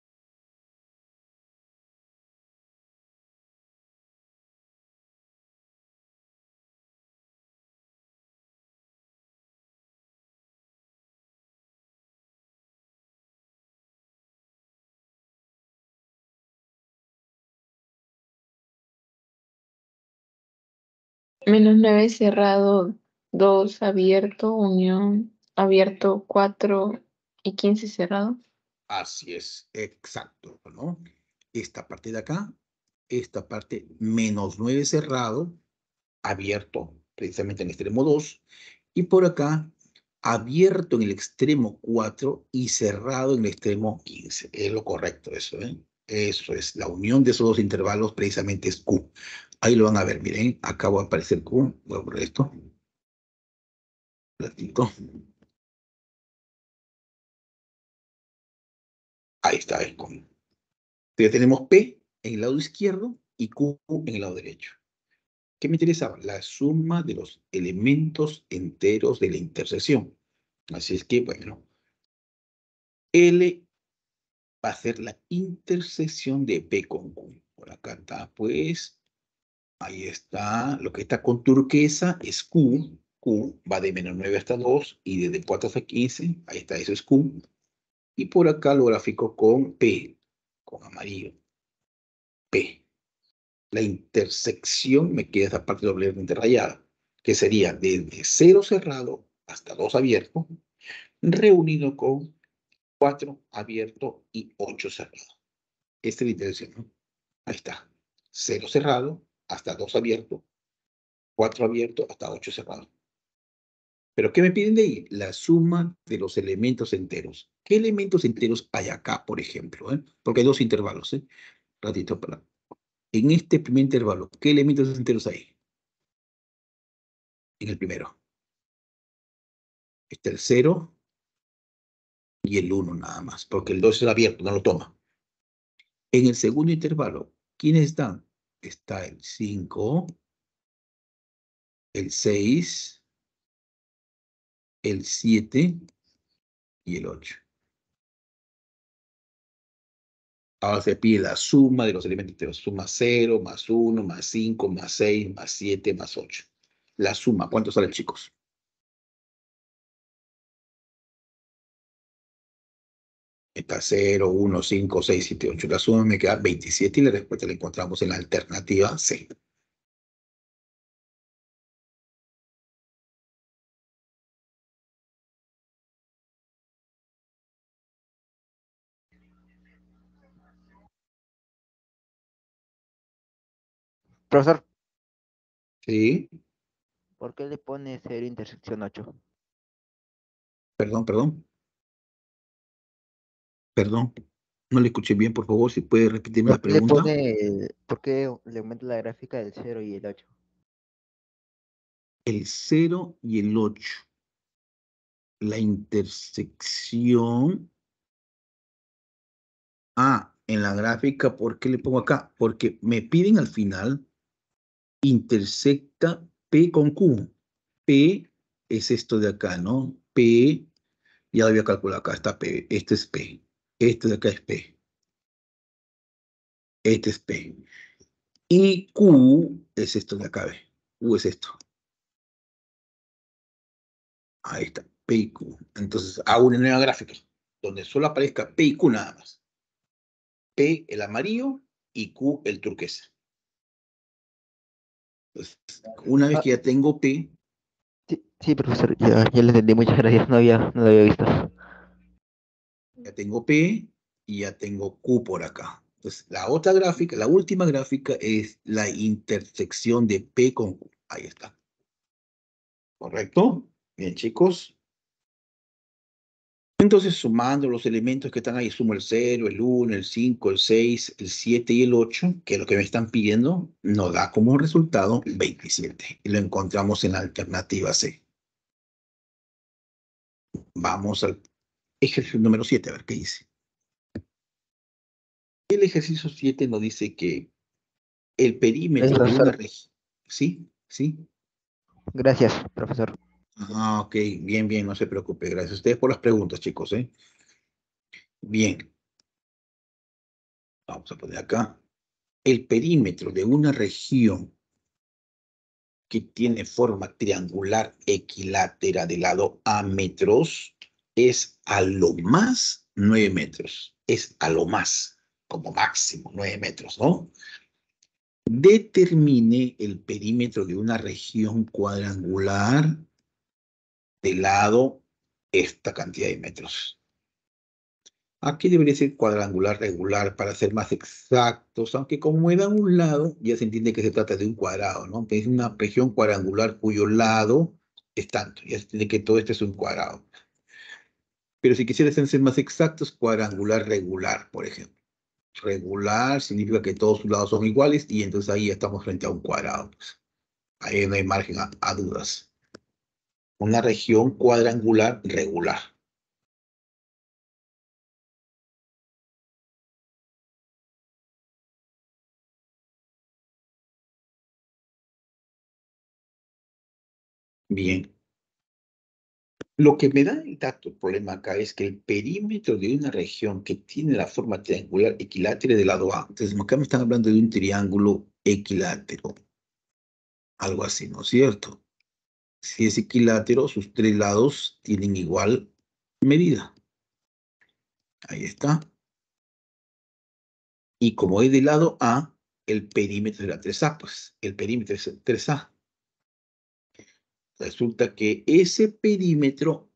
Menos 9 cerrado, 2 abierto, unión, abierto 4 y 15 cerrado. Así es, exacto, ¿no? Esta parte de acá, esta parte menos 9 cerrado, abierto precisamente en el extremo 2, y por acá abierto en el extremo 4 y cerrado en el extremo 15. Es lo correcto eso, ¿eh? Eso es, la unión de esos dos intervalos precisamente es Q. Ahí lo van a ver, miren, acá va a aparecer Q, voy a poner esto, platito. Ahí está, es Q. Ya tenemos P en el lado izquierdo y Q en el lado derecho. ¿Qué me interesaba? La suma de los elementos enteros de la intersección. Así es que, bueno, L va a ser la intersección de P con Q. Por acá está, pues, ahí está. Lo que está con turquesa es Q. Q va de menos 9 hasta 2 y desde 4 hasta 15. Ahí está, eso es Q. Y por acá lo grafico con P, con amarillo. P. La intersección me queda esa parte doblemente rayada, que sería desde 0 cerrado hasta 2 abierto, reunido con 4 abierto y 8 cerrado. Esta es la intersección, ¿no? Ahí está. 0 cerrado hasta 2 abierto, 4 abierto hasta 8 cerrado. ¿Pero qué me piden de ahí? La suma de los elementos enteros. ¿Qué elementos enteros hay acá, por ejemplo? Porque hay dos intervalos. Ratito para. En este primer intervalo, ¿qué elementos enteros hay? En el primero. Está el 0 y el 1 nada más, porque el 2 es abierto, no lo toma. En el segundo intervalo, ¿quiénes están? Está el 5, el 6, el 7 y el 8. Ahora se pide la suma de los elementos enteros. Suma 0, más 1, más 5, más 6, más 7, más 8. La suma, ¿cuánto sale, chicos? Está 0, 1, 5, 6, 7, 8. La suma me queda 27 y la respuesta la encontramos en la alternativa C. Profesor, Sí, ¿por qué le pone 0 intersección 8? perdón. No le escuché bien, por favor, si puede repetirme la pregunta. ¿Por qué le aumenta la gráfica del 0 y el 8? El 0 y el 8. La intersección. En la gráfica, ¿por qué le pongo acá? Porque me piden al final, intersecta P con Q. P es esto de acá, ¿no? P, ya lo voy a calcular acá, está P. Este es P. Este de acá es P. Este es P. Y Q es esto de acá, ¿ve? Q es esto. Ahí está, P y Q. Entonces hago una nueva gráfica donde solo aparezca P y Q nada más. P el amarillo y Q el turquesa. Entonces, una vez Ah, que ya tengo P, sí, profesor, ya lo entendí, muchas gracias, no lo había visto. ya tengo P y ya tengo Q por acá. Entonces, la otra gráfica, la última gráfica es la intersección de P con Q. Ahí está. ¿Correcto? Bien, chicos. Entonces, sumando los elementos que están ahí, sumo el 0, el 1, el 5, el 6, el 7 y el 8, que es lo que me están pidiendo, nos da como resultado 27. Y lo encontramos en la alternativa C. Vamos al ejercicio número 7, a ver qué dice. El ejercicio 7 nos dice que el Gracias, perímetro de una profesor. región. ¿Sí? ¿Sí? Gracias, profesor. Ok, bien, no se preocupe. Gracias a ustedes por las preguntas, chicos, ¿eh? Bien, vamos a poner acá. El perímetro de una región que tiene forma triangular equilátera de lado a metros es a lo más 9 metros. Es a lo más, como máximo 9 metros, ¿no? Determine el perímetro de una región cuadrangular de lado esta cantidad de metros. Aquí debería ser cuadrangular regular para ser más exactos, aunque como me dan un lado, ya se entiende que se trata de un cuadrado, ¿no? Es una región cuadrangular cuyo lado es tanto, ya se entiende que todo esto es un cuadrado. Pero si quisieras ser más exactos, cuadrangular regular, por ejemplo. Regular significa que todos sus lados son iguales y entonces ahí ya estamos frente a un cuadrado. Ahí no hay margen a dudas. Una región cuadrangular regular. Bien. Lo que me da el dato, el problema acá es que el perímetro de una región que tiene la forma triangular equilátera de lado A, entonces acá me están hablando de un triángulo equilátero, algo así, ¿no es cierto? Si es equilátero, sus tres lados tienen igual medida. Ahí está. Y como es del lado A, el perímetro de la 3A, pues el perímetro es 3A. Resulta que ese perímetro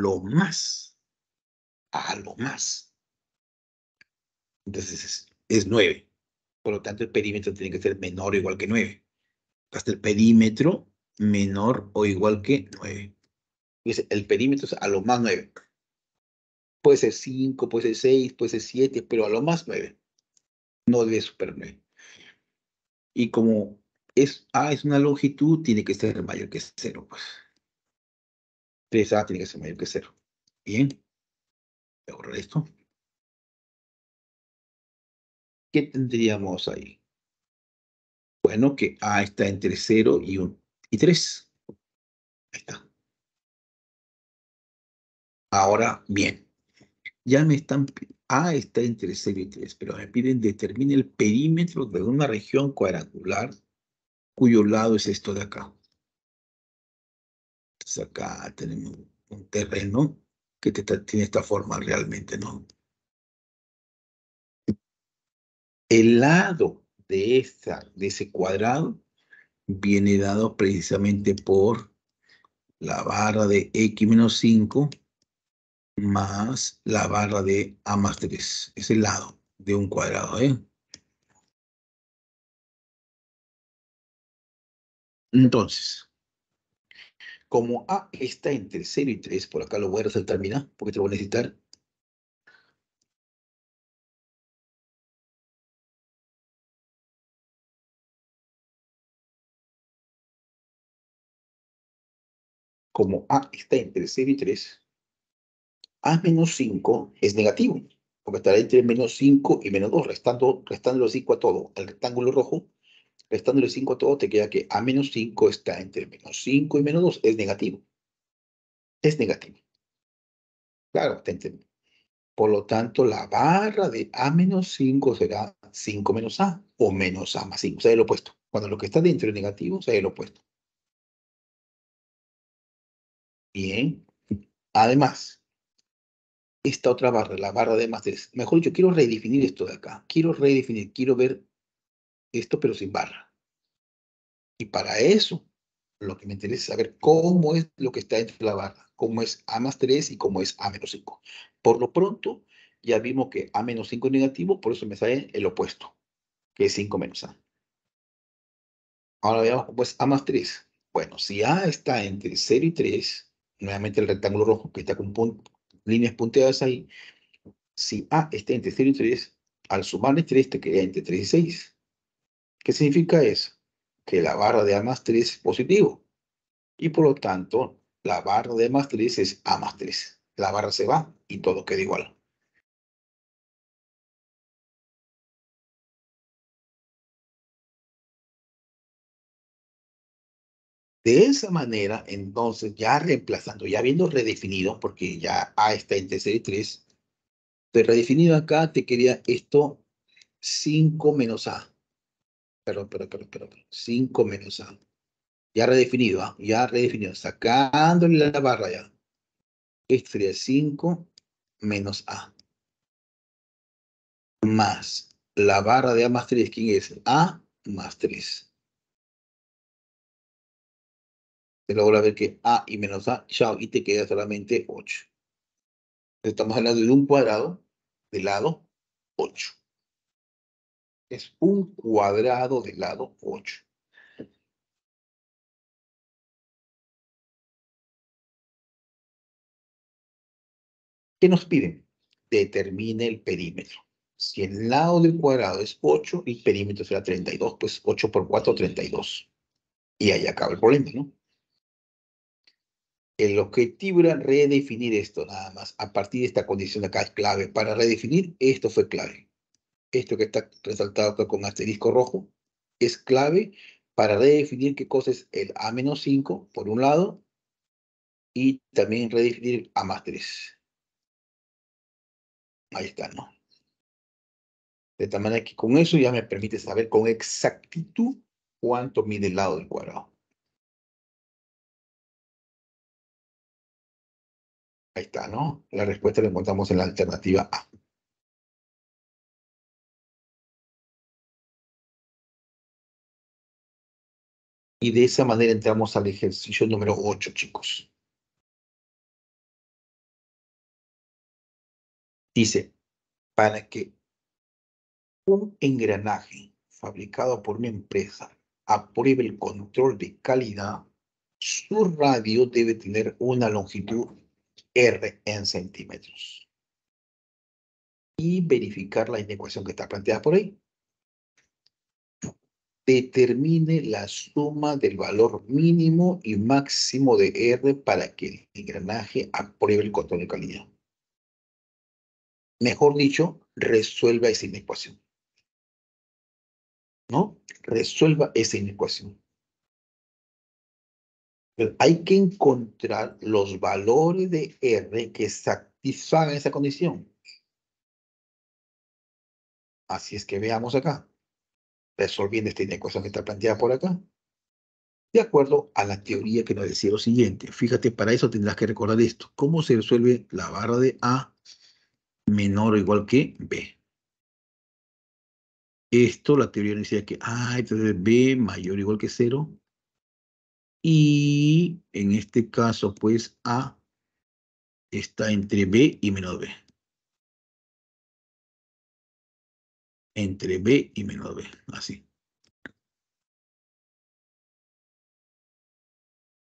a lo más, entonces es 9. Por lo tanto, el perímetro tiene que ser menor o igual que 9. Hasta el perímetro menor o igual que 9. El perímetro es a lo más 9. Puede ser 5, puede ser 6, puede ser 7, pero a lo más 9. No debe superar 9. Y como A es una longitud, tiene que ser mayor que 0. Pues 3A tiene que ser mayor que 0. Bien, voy a borrar esto. ¿Qué tendríamos ahí? Bueno, que A está entre 0 y 3. Ahí está. Ahora, bien. Ya me están, A está entre 0 y 3, pero me piden determine el perímetro de una región cuadrangular cuyo lado es esto de acá. Entonces acá tenemos un terreno que tiene esta forma realmente, ¿no? El lado de ese cuadrado viene dado precisamente por la barra de x menos 5 más la barra de a más 3. Es el lado de un cuadrado, ¿eh? Entonces, como A está entre 0 y 3, por acá lo voy a resaltar, mira, porque te lo voy a necesitar. Como A está entre 0 y 3, A menos 5 es negativo, porque estará entre menos 5 y menos 2, restándole 5 a todo. El rectángulo rojo, restándole 5 a todo, te queda que A menos 5 está entre menos 5 y menos 2, es negativo. Es negativo. Claro, te entiendo. Por lo tanto, la barra de A menos 5 será 5 menos A, o menos A más 5, o sea, el opuesto. Cuando lo que está dentro es negativo, será el opuesto. Bien. Además, esta otra barra, la barra de más 3, mejor dicho, quiero redefinir esto de acá. Quiero ver esto, pero sin barra. Y para eso, lo que me interesa es saber cómo es lo que está dentro de la barra, cómo es A más 3 y cómo es A menos 5. Por lo pronto, ya vimos que A menos 5 es negativo, por eso me sale el opuesto, que es 5 menos A. Ahora veamos cómo es A más 3. Bueno, si A está entre 0 y 3, nuevamente el rectángulo rojo que está con líneas punteadas ahí, si A está entre 0 y 3, al sumarle 3 te queda entre 3 y 6. ¿Qué significa eso? Que la barra de A más 3 es positivo. Y por lo tanto, la barra de más 3 es A más 3. La barra se va y todo queda igual. De esa manera, entonces, ya reemplazando, ya habiendo redefinido, porque ya A está entre 0 y 3, te redefinido acá, te quería esto 5 menos A. Perdón. 5 menos A. Ya redefinido, ¿ah? Ya redefinido. Sacándole la barra ya. Esto sería 5 menos A. Más la barra de A más 3, ¿quién es? A más 3. Te logra ver que A y menos A, chao, y te queda solamente 8. Estamos hablando de un cuadrado de lado 8. Es un cuadrado de lado 8. ¿Qué nos piden? Determine el perímetro. Si el lado del cuadrado es 8, el perímetro será 32, pues 8 por 4, 32. Y ahí acaba el problema, ¿no? El objetivo era redefinir esto nada más. A partir de esta condición de acá es clave. Para redefinir, esto fue clave. Esto que está resaltado acá con asterisco rojo es clave para redefinir qué cosa es el A menos 5, por un lado, y también redefinir A más 3. Ahí está, ¿no? De tal manera que con eso ya me permite saber con exactitud cuánto mide el lado del cuadrado. Ahí está, ¿no? La respuesta la encontramos en la alternativa A. Y de esa manera entramos al ejercicio número 8, chicos. Dice, para que un engranaje fabricado por una empresa apruebe el control de calidad, su radio debe tener una longitud R en centímetros. Y verificar la inecuación que está planteada por ahí. Determine la suma del valor mínimo y máximo de R para que el engranaje apruebe el control de calidad. Mejor dicho, resuelva esa inecuación. ¿No? Resuelva esa inecuación. Pero hay que encontrar los valores de R que satisfagan esa condición. Así es que veamos acá, resolviendo esta inecuación que está planteada por acá, de acuerdo a la teoría que nos decía lo siguiente. Fíjate, para eso tendrás que recordar esto. ¿Cómo se resuelve la barra de A menor o igual que B? Esto, la teoría nos decía que A, entonces B mayor o igual que 0. Y en este caso, pues A está entre B y menos B. Entre B y menos B, así.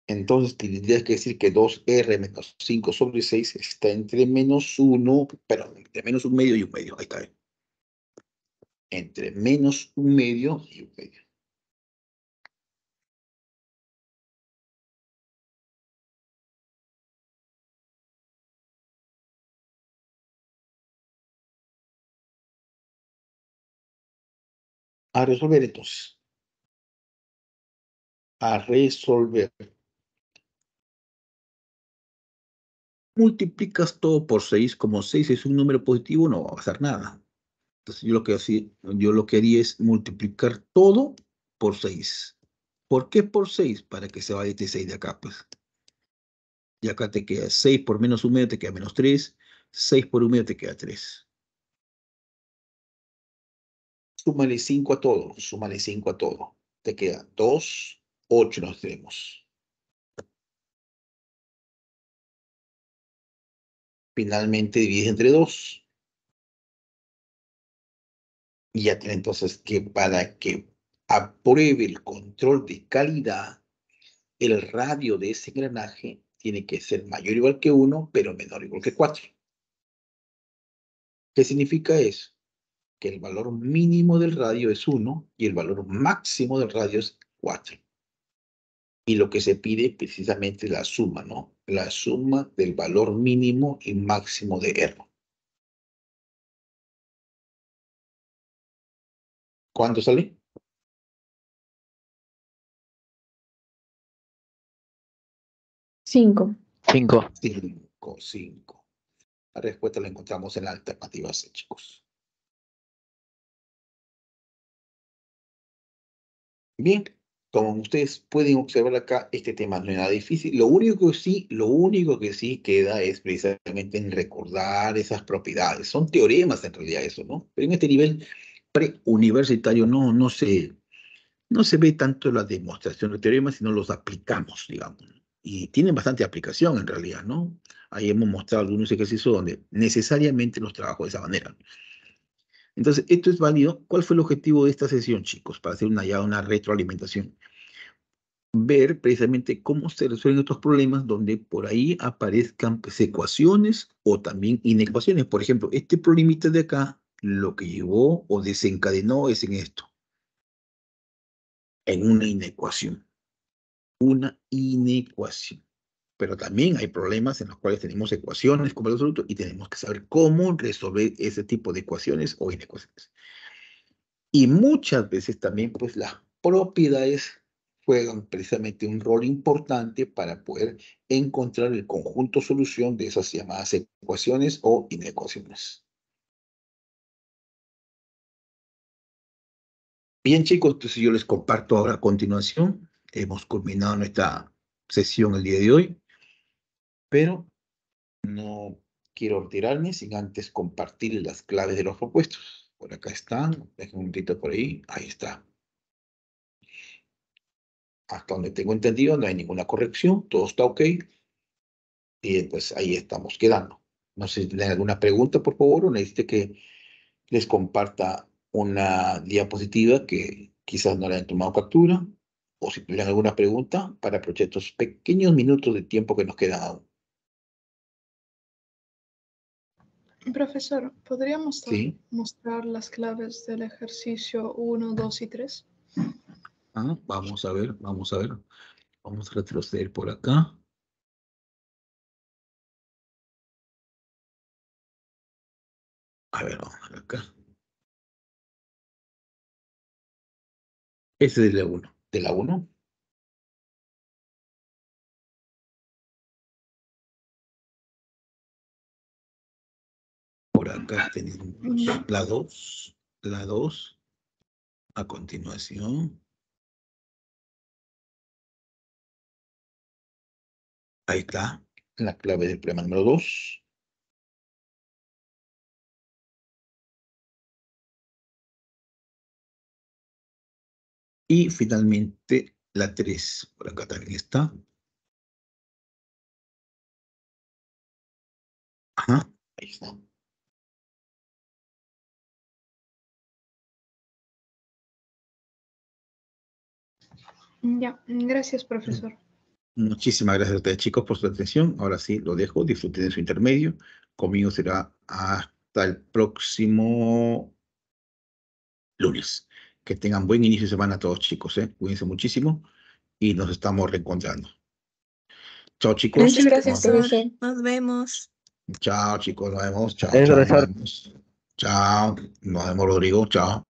Entonces tendrías que decir que 2R menos 5 sobre 6 está entre menos 1, perdón, entre menos un medio y un medio. Ahí está. Entre menos un medio y un medio. A resolver entonces. A resolver. Multiplicas todo por 6, como 6 es un número positivo, no va a pasar nada. Entonces yo lo que haría es multiplicar todo por 6. ¿Por qué por 6? Para que se vaya este 6 de acá, pues. Y acá te queda 6 por menos un medio, te queda menos 3. 6 por un medio te queda 3. Súmale 5 a todo, súmale 5 a todo. Te queda 2, 8 nos tenemos. Finalmente divides entre 2. Y ya tiene entonces que para que apruebe el control de calidad, el radio de ese engranaje tiene que ser mayor o igual que 1, pero menor o igual que 4. ¿Qué significa eso? Que el valor mínimo del radio es 1 y el valor máximo del radio es 4. Y lo que se pide precisamente es la suma, ¿no? La suma del valor mínimo y máximo de R. ¿Cuánto sale? 5. 5. 5, 5. La respuesta la encontramos en la alternativa C, chicos. Bien, como ustedes pueden observar acá, este tema no es nada difícil. Lo único que sí queda es precisamente en recordar esas propiedades. Son teoremas en realidad eso, ¿no? Pero en este nivel preuniversitario no se ve tanto la demostración de teoremas, sino los aplicamos, digamos. Y tienen bastante aplicación en realidad, ¿no? Ahí hemos mostrado algunos ejercicios donde necesariamente los trabajo de esa manera. Entonces, esto es válido. ¿Cuál fue el objetivo de esta sesión, chicos? Para hacer una retroalimentación. Ver precisamente cómo se resuelven estos problemas donde por ahí aparezcan pues, ecuaciones o también inecuaciones. Por ejemplo, este problemita de acá, lo que llevó o desencadenó es en esto, en una inecuación. Una inecuación. Pero también hay problemas en los cuales tenemos ecuaciones como el absoluto y tenemos que saber cómo resolver ese tipo de ecuaciones o inecuaciones. Y muchas veces también, pues, las propiedades juegan precisamente un rol importante para poder encontrar el conjunto solución de esas llamadas ecuaciones o inecuaciones. Bien, chicos, entonces yo les comparto ahora a continuación. Hemos culminado nuestra sesión el día de hoy, pero no quiero retirarme sin antes compartir las claves de los propuestos. Por acá están, dejen un momentito por ahí, ahí está. Hasta donde tengo entendido, no hay ninguna corrección, todo está ok. Y pues ahí estamos quedando. No sé si tienen alguna pregunta, por favor, o necesite que les comparta una diapositiva que quizás no le hayan tomado captura, o si tienen alguna pregunta para aprovechar estos pequeños minutos de tiempo que nos quedan aún. Profesor, ¿podría ¿Sí? mostrar las claves del ejercicio 1, 2 y 3? Ah, vamos a ver, vamos a ver. Vamos a retroceder por acá. A ver, vamos a ver acá. Este es de la 1. ¿De la 1? Por acá tenemos la 2. La 2. A continuación. Ahí está. La clave del problema número 2. Y finalmente la 3. Por acá también está. Ajá. Ahí está. Ya, gracias, profesor. Muchísimas gracias a ustedes, chicos, por su atención. Ahora sí, lo dejo. Disfruten de su intermedio. Conmigo será hasta el próximo lunes. Que tengan buen inicio de semana todos, chicos, ¿eh? Cuídense muchísimo y nos estamos reencontrando. Chao, chicos. Muchas Gracias, gracias, Nos vemos. profesor. profesor. Nos vemos. Chao, chicos. Nos vemos. Chao, Gracias, chao. Nos profesor. vemos. Chao. Nos vemos, Rodrigo. Chao.